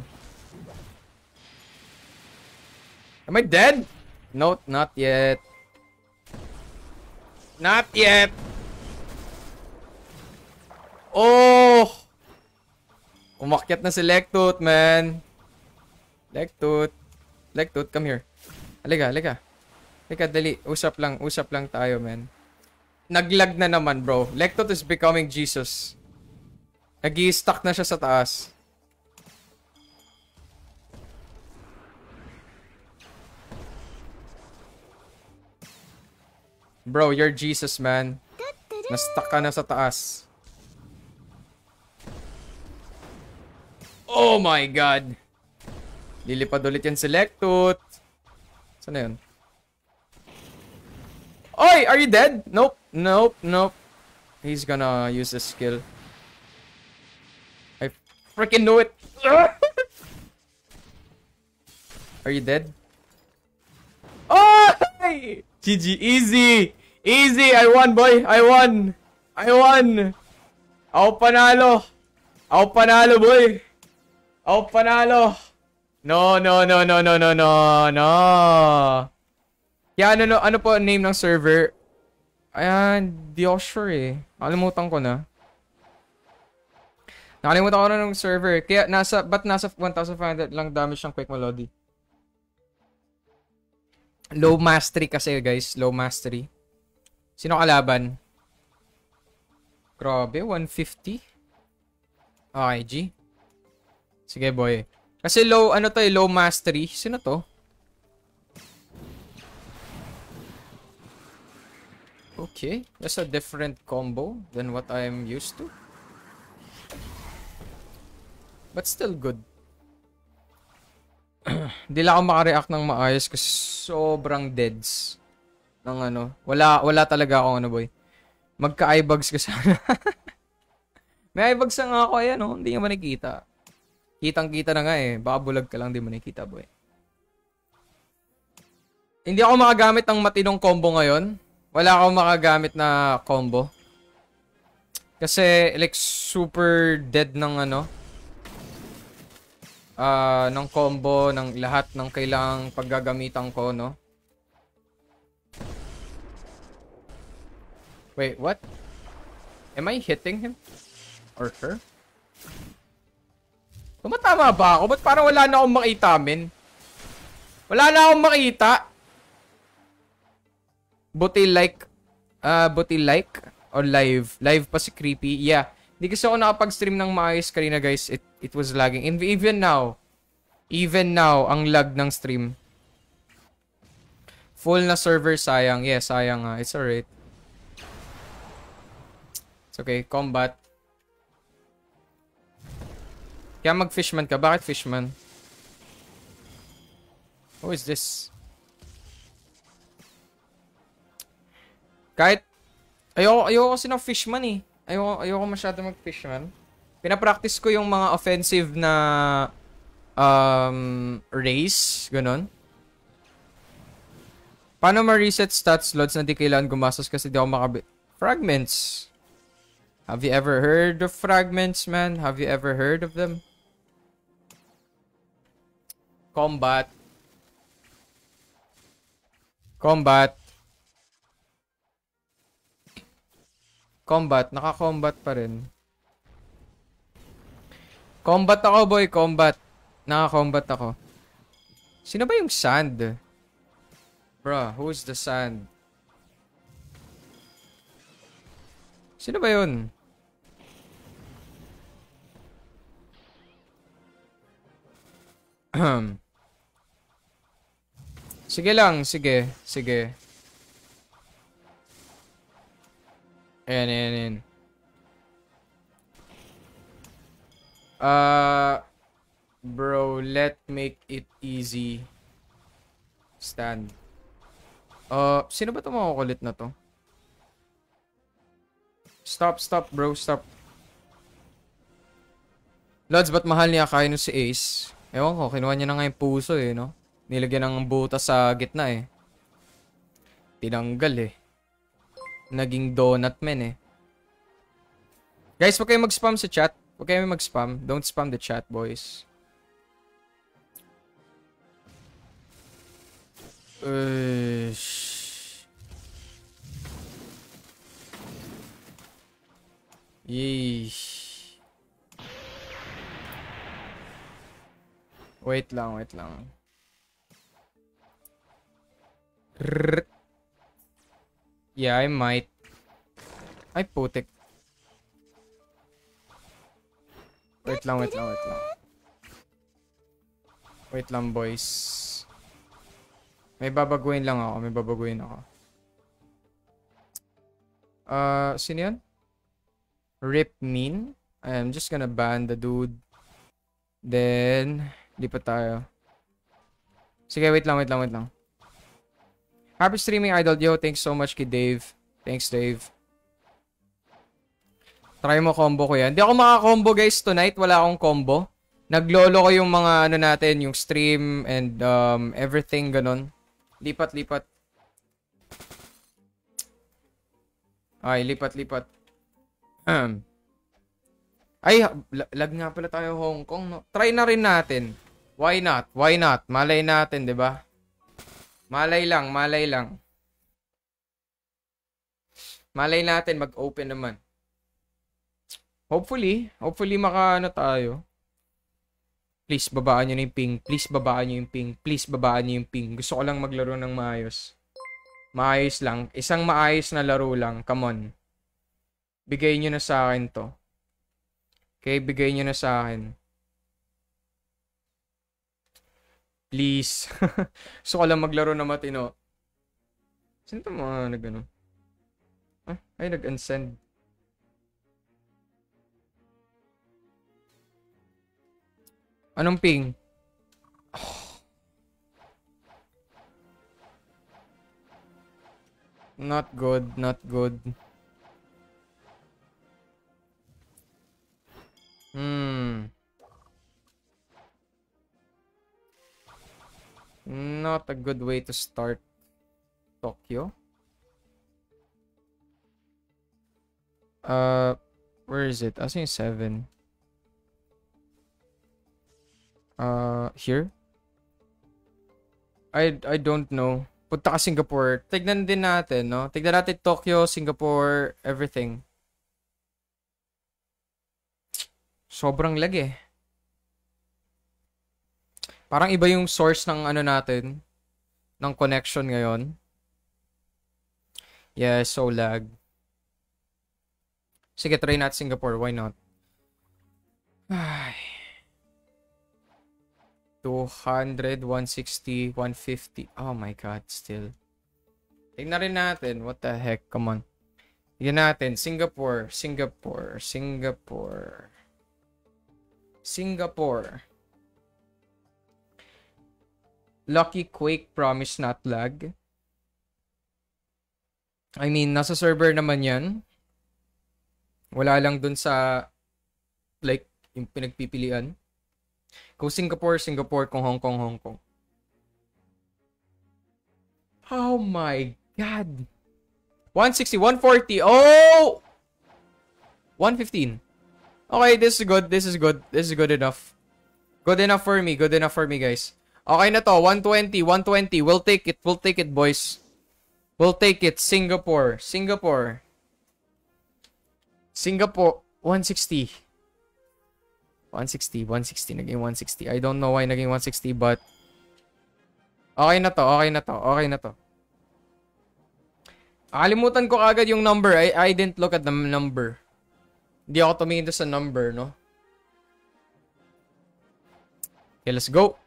Am I dead? No, not yet. Not yet. Oh! Umakyat na si Lectut, man. Lectut. Lectut, come here. Halika, halika. Halika, dali. Usap lang. Usap lang tayo, man. Naglag na naman, bro. Lectut is becoming Jesus. Nag-i-stuck na siya sa taas. Bro, you're Jesus, man. Na-stuck ka na sa taas. Oh my God. Lilipad ulit yan Selectut. Saan na yun? Oy! Are you dead? Nope. Nope. Nope. He's gonna use this skill. I freaking knew it. Are you dead? Oh! G G. Easy. Easy. I won, boy. I won. I won. Ako panalo. Ako panalo, boy. Ako panalo. No, no, no, no, no, no, no, no. Kaya ano, no, ano po name ng server? Ayan, di ako sure eh. Nakalimutan ko na. Nakalimutan ko na ng server. Kaya nasa, ba't nasa one thousand five hundred lang damage ng quick melody? Low mastery kasi guys, low mastery. Sino kalaban? Grabe, one fifty. Okay, G. Sige boy. Kasi low, ano to eh, low mastery. Sino to? Okay, that's a different combo than what I'm used to. But still good. Di lang ako makareact ng maayos kasi sobrang deads. Ng ano. Wala, wala talaga akong ano boy. Magka-eyebugs ka sana. May eyebugs na nga ako ayan oh. Hindi nyo man nakikita. Kitang-kita na nga eh. Baka bulag ka lang, di mo nakikita boy. Hindi ako makagamit ng matinong combo ngayon. Wala akong makagamit na combo. Kasi like super dead ng ano. Ah, uh, ng combo ng lahat ng kailangang paggagamitan ko, no? Wait, what? Am I hitting him? Or her? Tumatama ba ako? Ba't parang wala na akong makita, men? Wala na akong makita. Buti like, uh, buti like, or live. Live pa si Kriphie. Yeah. Hindi kasi ako nakapag-stream ng maayos kanina, guys. It, it was lagging. And even now, even now, ang lag ng stream. Full na server, sayang. Yeah, sayang nga. It's alright. It's okay. Combat. Kaya mag-fishman ka. Bakit fishman? Who is this? Kahit, ayoko, ayoko kasi ng fishman eh. Ayoko, ayoko masyado mag-fishman. Pinapractice ko yung mga offensive na um, race. Ganon. Paano ma-reset stats slots na di kailangan gumastos kasi di ako makabit? Fragments. Have you ever heard of fragments, man? Have you ever heard of them? Combat. Combat. Combat. Naka-combat pa rin. Combat ako, boy. Combat. Naka-combat ako. Sino ba yung sand? Bruh, who's the sand? Sino ba yun? Sige lang. Sige. Sige. Ayan, ayan, ayan. Uh, bro, let make it easy. Stand. Uh, sino ba ito makukulit na to? Stop, stop, bro, stop. Lods, ba't mahal niya kain si Ace? Ewan ko, kinuha niya na nga yung puso eh, no? Nilagyan ng butas sa gitna eh. Tinanggal eh. Naging donut men eh. Guys, huwag kayo mag-spam sa chat. Huwag kayo mag-spam. Don't spam the chat, boys. Ush. Yeesh. Wait lang, wait lang. Rrrr. Yeah, I might. Ay, putik. Wait lang, wait lang, wait lang. Wait lang, boys. May babaguhin lang ako, may babaguhin ako. Uh, sino yan? Rip mean. I'm just gonna ban the dude. Then, lipat tayo. Sige, wait lang, wait lang, wait lang. Happy streaming, Idol. Yo, thanks so much kay Dave. Thanks, Dave. Try mo combo ko yan. Hindi ako maka-combo, guys, tonight. Wala akong combo. Naglolo ko yung mga, ano natin, yung stream and um, everything, ganun. Lipat, lipat. Ay, lipat, lipat. Ay, lag nga pala tayo Hong Kong, no? Try na rin natin. Why not? Why not? Malay natin, 'di ba? Malay lang, malay lang. Malay natin mag-open naman. Hopefully, hopefully maka-ano tayo. Please, babaan niyo na yung ping. Please, babaan niyo yung ping. Please, babaan niyo yung ping. Gusto ko lang maglaro ng maayos. Maayos lang. Isang maayos na laro lang. Come on. Bigay niyo na sa akin to. Okay, bigay niyo na sa akin. Please. Gusto ko lang maglaro na matino. Sino ito mga nag-ano? Ah, ay, nag-unsend. Anong ping? Oh. Not good, not good. Hmm. Not a good way to start Tokyo. Uh, where is it? I think seven. Uh, here? I I don't know. Punta ka Singapore. Tignan din natin, no? Tignan natin Tokyo, Singapore, everything. Sobrang lag eh. Parang iba yung source ng ano natin, ng connection ngayon. Yeah, so lag. Sige, try natin Singapore. Why not? Ay. two hundred, one sixty, one fifty. Oh my God, still. Tignan rin natin. What the heck? Come on. Tignan natin. Singapore. Singapore. Singapore. Singapore. Lucky Quake promise not lag. I mean, nasa server naman yan. Wala lang dun sa like, yung pinagpipilian. Kung Singapore, Singapore. Kung Hong Kong, Hong Kong. Oh my God. one sixty, one forty. Oh! one fifteen. Okay, this is good. This is good. This is good enough. Good enough for me. Good enough for me, guys. Okay na to. one twenty, one twenty. We'll take it. We'll take it, boys. We'll take it. Singapore. Singapore. Singapore. one sixty. one sixty. one sixty. Naging one sixty. I don't know why naging one sixty, but okay na to. Okay na to. Okay na to. Akalimutan ko agad yung number. I, I didn't look at the number. Hindi ako tumingin sa number, no? Okay, let's go.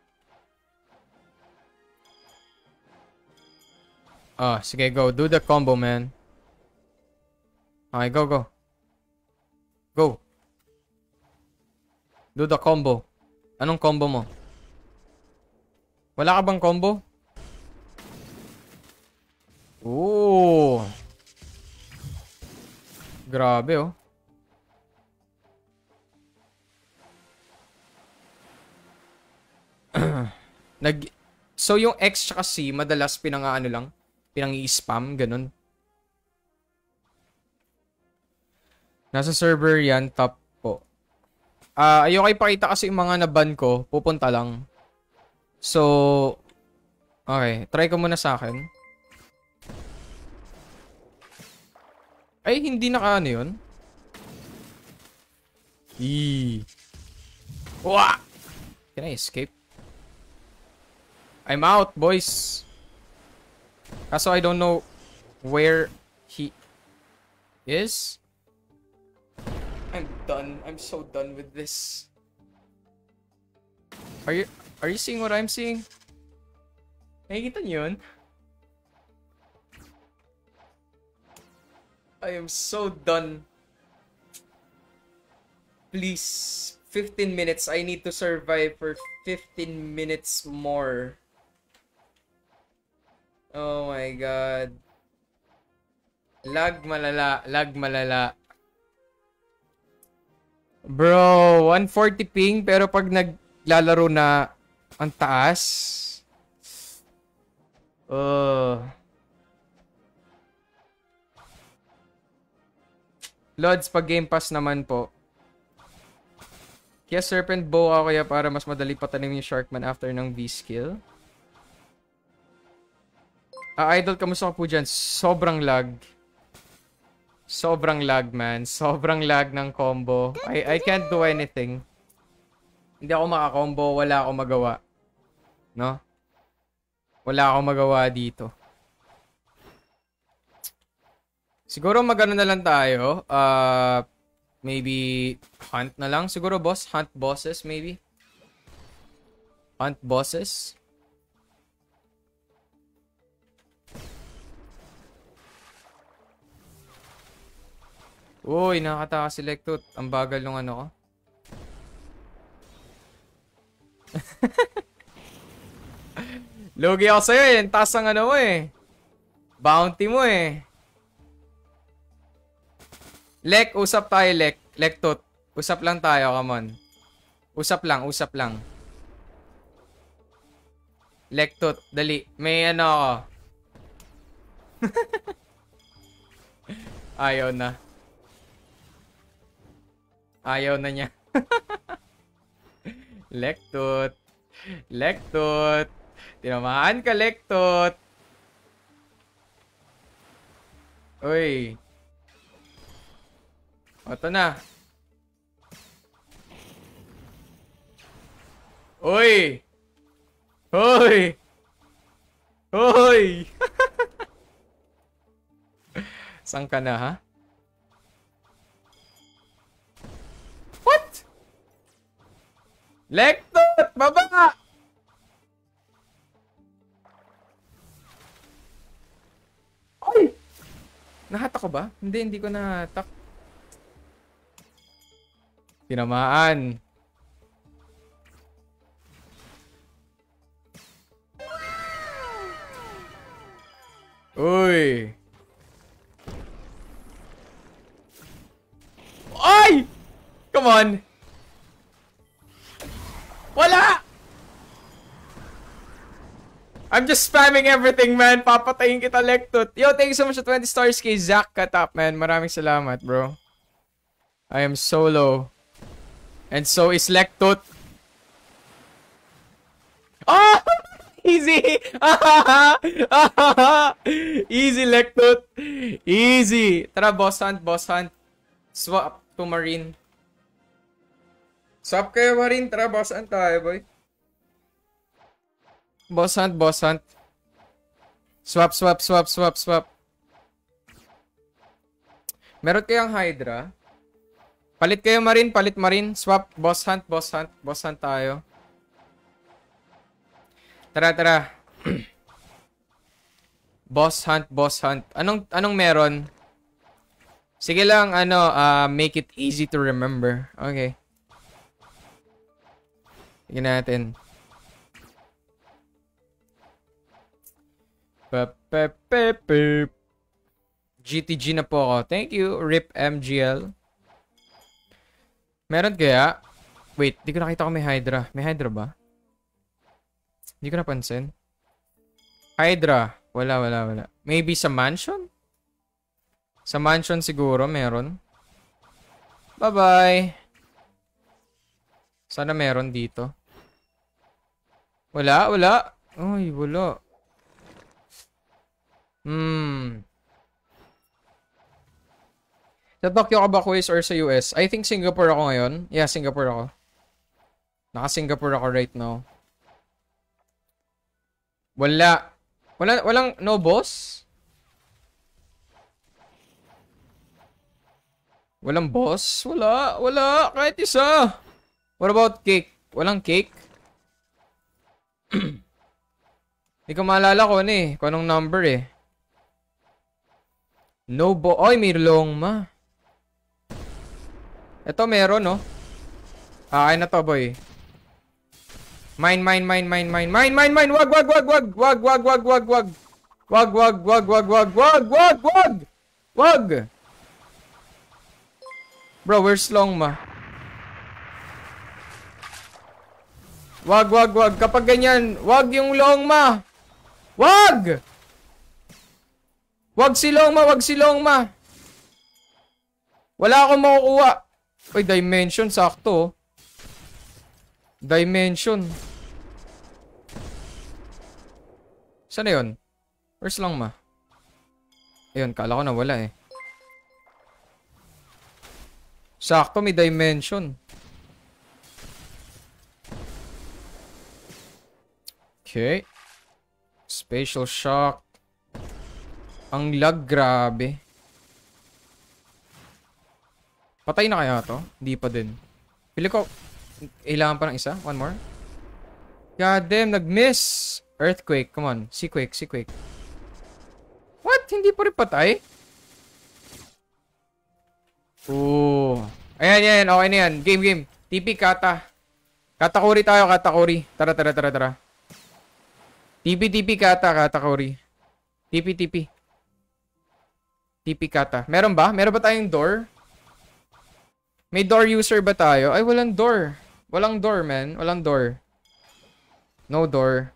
Ah, sige, go. Do the combo, man. Okay, go, go. Go. Do the combo. Anong combo mo? Wala ka bang combo? Ooh. Grabe, oh. Nag So yung X tsaka C madalas pinangaano lang, pinang-i-spam ganun. Nasa server yan, top po. Ah, uh, ayoko ipakita kasi yung mga naban ko, pupunta lang. So okay, try ko muna sa akin. Ay, hindi naka ano yun? Eee. Wah! Can I escape? I'm out, boys. Kaso I don't know where he is. I'm done. I'm so done with this. Are you are you seeing what I'm seeing? Nakikita niyo yun? I am so done. Please. fifteen minutes. I need to survive for fifteen minutes more. Oh my god. Lag malala. Lag malala. Bro, one forty ping pero pag naglalaro na ang taas. Uh. Lods, pag Game Pass naman po. Kaya Serpent Bow ako kaya para mas madali patanim yung Sharkman after ng V-skill. Ah, Idol, kamusta ka po dyan? Sobrang lag. Sobrang lag, man. Sobrang lag ng combo. I, I can't do anything. Hindi ako makakombo. Wala akong magawa. No? Wala akong magawa dito. Siguro magano na lang tayo. Uh, maybe hunt na lang. Siguro, boss. Hunt bosses, maybe. Hunt bosses. Uy, nakakataka si Lectut. Ang bagal nung ano ko. Logi ako sa'yo eh. Ang taas ang ano mo eh. Bounty mo eh. Lek, usap tayo, Lek. Lectut. Usap lang tayo, come on. Usap lang, usap lang. Lectut, dali. May ano ako. Ayaw na. Ayaw na niya. Lectut. Lectut. Tinamaan ka, Lectut. Uy. Ito na. Uy. Uy. Uy. Saan ka na, ha? What? Lectut! Baba! Ay! Nahatak ko ba? Hindi, hindi ko nahatak. Tinamaan. Uy! Ay! Come on! Wala! I'm just spamming everything, man. Papatayin kita, Lectut. Yo, thank you so much for twenty stars kay Zach Katap, man. Maraming salamat, bro. I am so low. And so is Lectut. Oh! Easy! Easy, Lectut. Easy. Tara, boss hunt, boss hunt. Swap to Marine. Swap kayo, Marine. Tara, boss hunt tayo, boy. Boss hunt, boss hunt. Swap, swap, swap, swap, swap. Meron kayang Hydra? Palit kayo, Marine. Palit, Marine. Swap. Boss hunt, boss hunt. Boss hunt tayo. Tara, tara. Boss hunt, boss hunt. Anong, anong meron? Sige lang, ano, uh, make it easy to remember. Okay. Sige natin. G T G na po ako. Thank you, R I P M G L. Meron kaya? Wait, di ko nakita ko may Hydra. May Hydra ba? Hindi ko napansin. Hydra. Wala, wala, wala. Maybe sa mansion? Sa mansion siguro meron. Bye-bye. Sana meron dito. Wala, wala. Uy, wala. Hmm. Sa Tokyo ka ba, quiz, or sa U S? I think Singapore ako ngayon. Yeah, Singapore ako. Naka-Singapore ako right now. Wala. Wala, walang no boss? Walang boss? Wala, wala. Kahit isa. What about cake? Walang cake? Hindi ko maalala ko ano eh. Kung anong number eh. No bo... Oy, may long ma. Ito meron, no? Ah, na to, boy. Mine, mine, mine, mine, mine, mine, mine, mine. Wag, wag, wag, wag, wag, wag, wag, wag, wag. Wag, wag, wag, wag, wag, wag, wag, wag. Wag. Bro, where's long ma? Wag, wag, wag. Kapag ganyan, wag yung long ma. Wag! Wag si long ma, wag si long ma. Wala akong makukuha. Uy, dimension, sakto. Dimension. Saan na yun? Where's long ma? Ayun, kala ko na wala eh. Sakto, may dimension. Okay. Spatial shock. Ang lag, grabe. Patay na kaya to? Hindi pa din. Pili ko, ilangan pa ng isa? One more? God damn, nag-miss. Earthquake, come on. Seaquake, seaquake. What? Hindi pa rin patay? Ooh. Ayan, ayan. Okay na yan. Game, game. T P, kata. Katakuri tayo, katakuri. Tara, tara, tara, tara. T P, T P, kata, katakuri. T P, T P. T P, kata. Meron ba? Meron ba tayong door? May door user ba tayo? Ay, walang door. Walang door, man. Walang door. No door.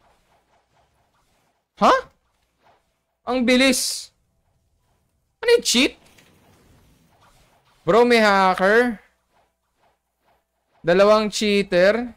Huh? Ang bilis. Ano yung cheat? Bro, may hacker. Dalawang cheater.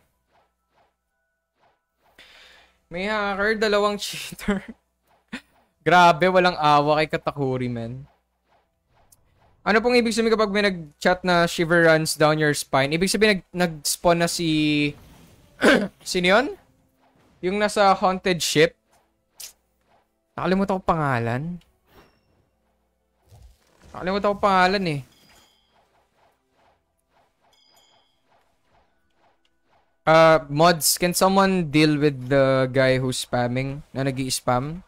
May hacker, dalawang cheater. Grabe, walang awa kay Katakuri, man. Ano pong ibig sabihin kapag may nag-chat na shiver runs down your spine? Ibig sabihin nag-spawn na si... Sino yun? Yung nasa haunted ship? Nakalimutan ko pangalan. Nakalimutan ko pangalan eh. Uh, mods, can someone deal with the guy who's spamming? Na nag-i-spam?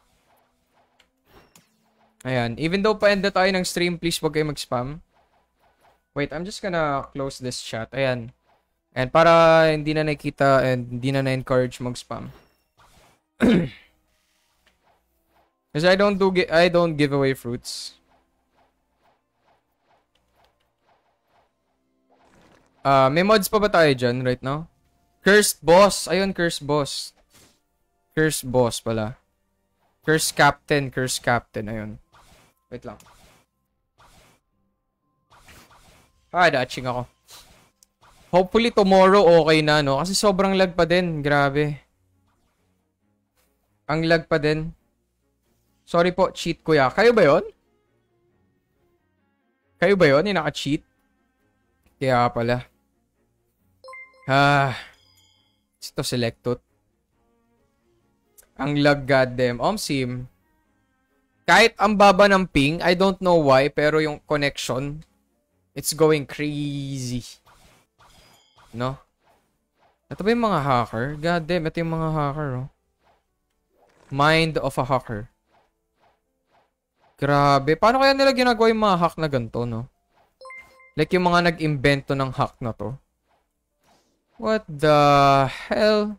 Ayan. Even though pa-end na tayo ng stream, please wag kayo mag-spam. Wait, I'm just gonna close this chat. Ayan. And para hindi na nakita and hindi na na-encourage mag-spam. Because I don't do I don't give away fruits. Uh, may mods pa ba tayo dyan right now? Cursed boss. Ayun, cursed boss. Cursed boss pala. Cursed captain. Cursed captain. Ayun. Wait lang. Ah, datching ako. Hopefully tomorrow okay na, no? Kasi sobrang lag pa din. Grabe. Ang lag pa din. Sorry po, cheat kuya. Kayo ba yon? Kayo ba yon? Yung naka-cheat? Kaya pala. Ah. Ito selectot. Ang lag, goddamn. Omsim. Kahit ang baba ng ping, I don't know why, pero yung connection, it's going crazy. No? Ito ba yung mga hacker? Goddamn, ito yung mga hacker, oh. Mind of a hacker. Grabe. Paano kaya nila ginagawa yung mga hack na ganito, no? Like yung mga nag-invento ng hack na to. What the hell?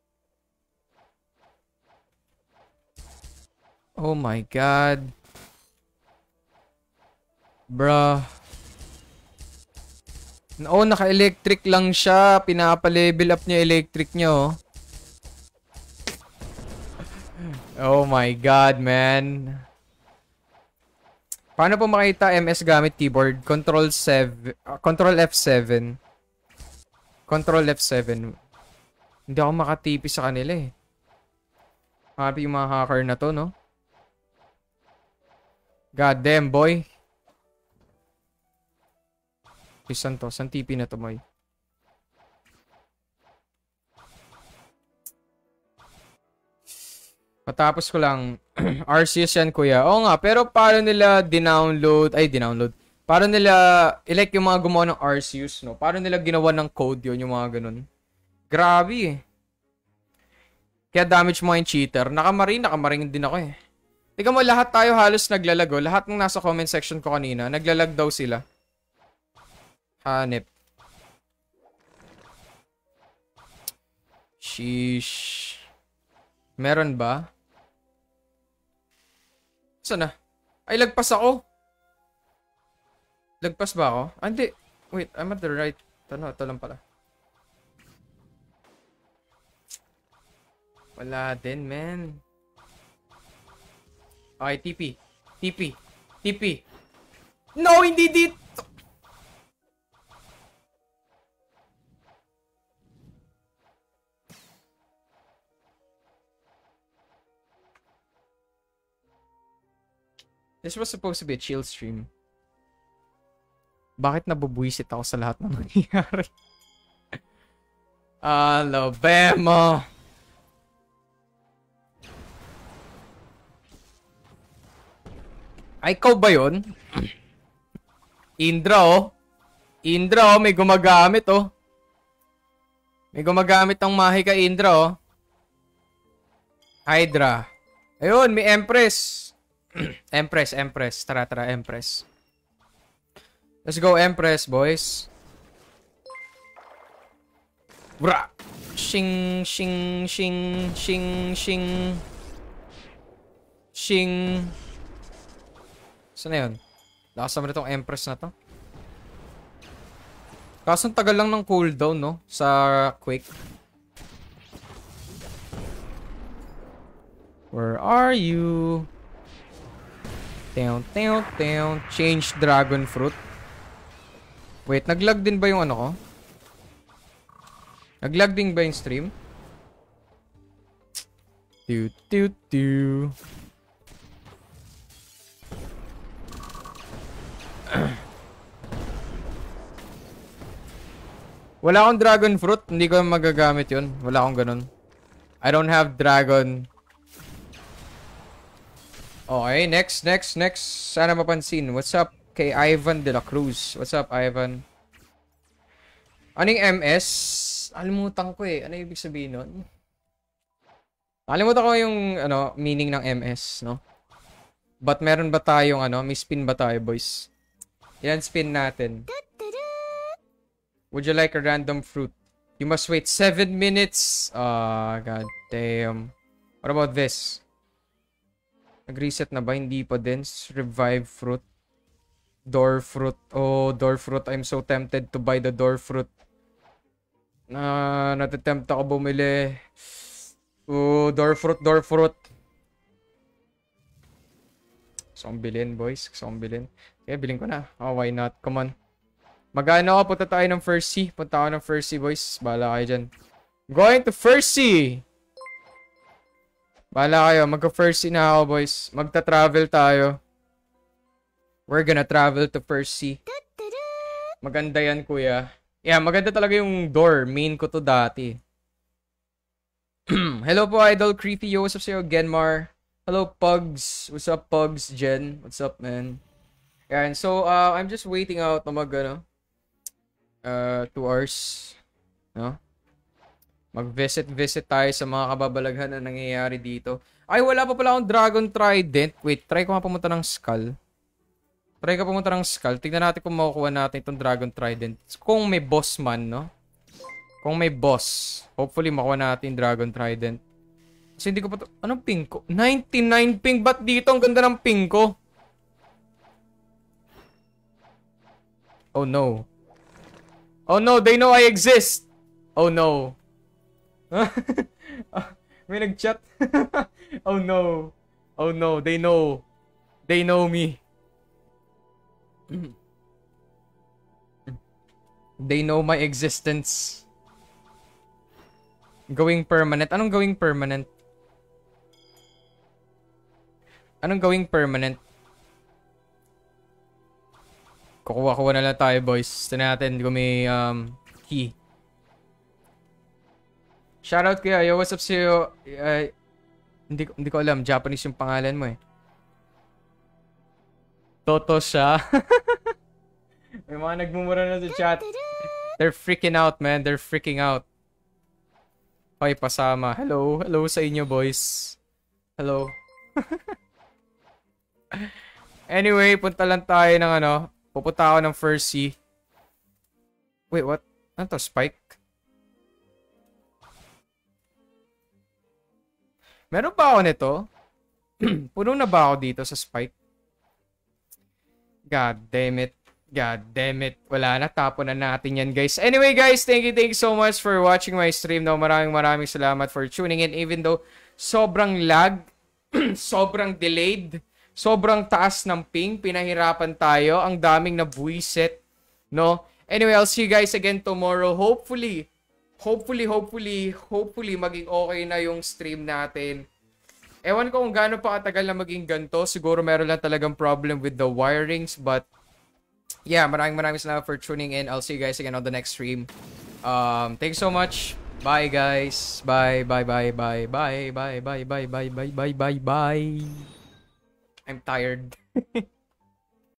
Oh my god. Bruh. Oh, naka-electric lang siya. Pinapa-level up niya electric niya, oh. Oh my god, man. Paano po makita M S gamit keyboard? Control seven, uh, Control F seven. Control F seven. Hindi ako makatipi sa kanila eh. Happy yung mga hacker na to, no? God damn, boy. Saan to? Saan T P na to, boy? Patapos ko lang. Arceus yan, kuya. Oo nga, pero paano nila dinownload? Ay, dinownload. Paano nila, like yung mga gumawa ng Arceus, no? Paano nila ginawa ng code yun, yung mga ganun? Grabe eh. Kaya damage mo yung cheater. Nakamarin, nakamarin din ako eh. Tingnan mo, lahat tayo halos naglalago. Lahat ng nasa comment section ko kanina, naglalag daw sila. Hanip. Sheesh. Meron ba? Saan na? Ay, lagpas ako. Lagpas ba ako? Ah, hindi. Wait, I'm at the right. Ano, ito lang pala. Wala din, man. Okay, T P. T P. T P. No, hindi dito. This was supposed to be a chill stream. Bakit nabubwisit ako sa lahat ng nangyayari? Alabama. Ay, ikaw ba yun? Indra, oh. Indra, oh. May gumagamit, oh. May gumagamit ng mahi ka, Indra, oh. Hydra. Ayun, may Empress. Empress, Empress. Tara, tara, Empress. Let's go, Empress, boys. Bra! Shing, shing, shing, shing, shing. Shing. Saan na yun? Lakas naman itong Empress na to. Kaso tagal lang ng cooldown, no? Sa Quake. Where are you? Down, down, down. Change Dragon Fruit. Wait, naglag din ba yung ano ko? Naglag din ba yung stream? Toot, toot, toot. Wala akong dragon fruit. Hindi ko magagamit yun. Wala akong ganun. I don't have dragon. Okay, next, next, next. Sana mapansin. What's up kay Ivan de la Cruz? What's up, Ivan? Anong M S? Alimutan ko eh. Ano ibig sabihin nun? Alimutan ko yung ano, meaning ng M S, no? But meron ba tayong ano? May spin ba tayo, boys? Yan, spin natin. Would you like a random fruit? You must wait seven minutes. Ah, uh, god damn. What about this? Nag-reset na ba? Hindi pa din. Revive fruit. Door fruit. Oh, door fruit. I'm so tempted to buy the door fruit. Na, uh, natatempt ako bumili. Oh, door fruit, door fruit. Gusto kong bilhin, boys. Gusto kong bilhin. Okay, bilhin ko na. Oh, why not? Come on. Mag-ano ako, punta tayo ng first sea. Punta ako ng first sea, boys. Bahala kayo dyan. Going to first sea! Bahala kayo. Magka-first sea na ako, boys. Magta-travel tayo. We're gonna travel to first sea. Maganda yan, kuya. Yeah, maganda talaga yung door. Main ko to dati. Hello po, Idol. Kriphie. Yo, what's up sa'yo? Genmar. Hello, Pugs. What's up, Pugs? Jen. What's up, man? Yan. So, uh, I'm just waiting out na mag, ano, Uh, two hours, no? Mag-visit-visit tayo sa mga kababalaghan na nangyayari dito. Ay, wala pa pala akong Dragon Trident. Wait, try ko nga pumunta ng Skull. Try ko pumunta ng Skull. Tignan natin kung makukuha natin itong Dragon Trident. Kung may boss man, no? Kung may boss. Hopefully, makuha natin Dragon Trident. Kasi hindi ko pa to... Anong ping ko? ninety-nine ping. Ba't dito? Ang ganda ng ping ko. Oh, no. Oh no, they know I exist. Oh no. May nag-chat. Oh no. Oh no, they know. They know me. They know my existence. Going permanent. Anong going permanent? Anong going permanent? Kukuha-kuha na lang tayo, boys. Tignan natin kung may um, key. Shoutout kuya. Yo, what's up sa'yo? Uh, hindi, hindi ko alam. Japanese yung pangalan mo eh. Toto siya. May mga nagmumura na sa chat. They're freaking out, man. They're freaking out. Hoy, pasama. Hello. Hello sa inyo, boys. Hello. Anyway, punta lang tayo ng ano. Pupunta ako ng first sea. Wait, what? Ano to? Spike? Meron ba ako nito? Puno na ba ako dito sa spike? God damn it. God damn it. Wala na. Tapon na natin yan, guys. Anyway, guys, thank you, thank you so much for watching my stream. No, maraming maraming salamat for tuning in. Even though sobrang lag, sobrang delayed, sobrang taas ng ping, pinahirapan tayo. Ang daming nabuisit. No? Anyway, I'll see you guys again tomorrow. Hopefully, hopefully, hopefully, hopefully, maging okay na yung stream natin. Ewan ko kung gaano pa katagal na maging ganito. Siguro meron lang talagang problem with the wirings. But, yeah, maraming maraming salamat for tuning in. I'll see you guys again on the next stream. Um, thanks so much. Bye, guys. Bye, bye, bye, bye, bye, bye, bye, bye, bye, bye, bye, bye, bye. I'm tired.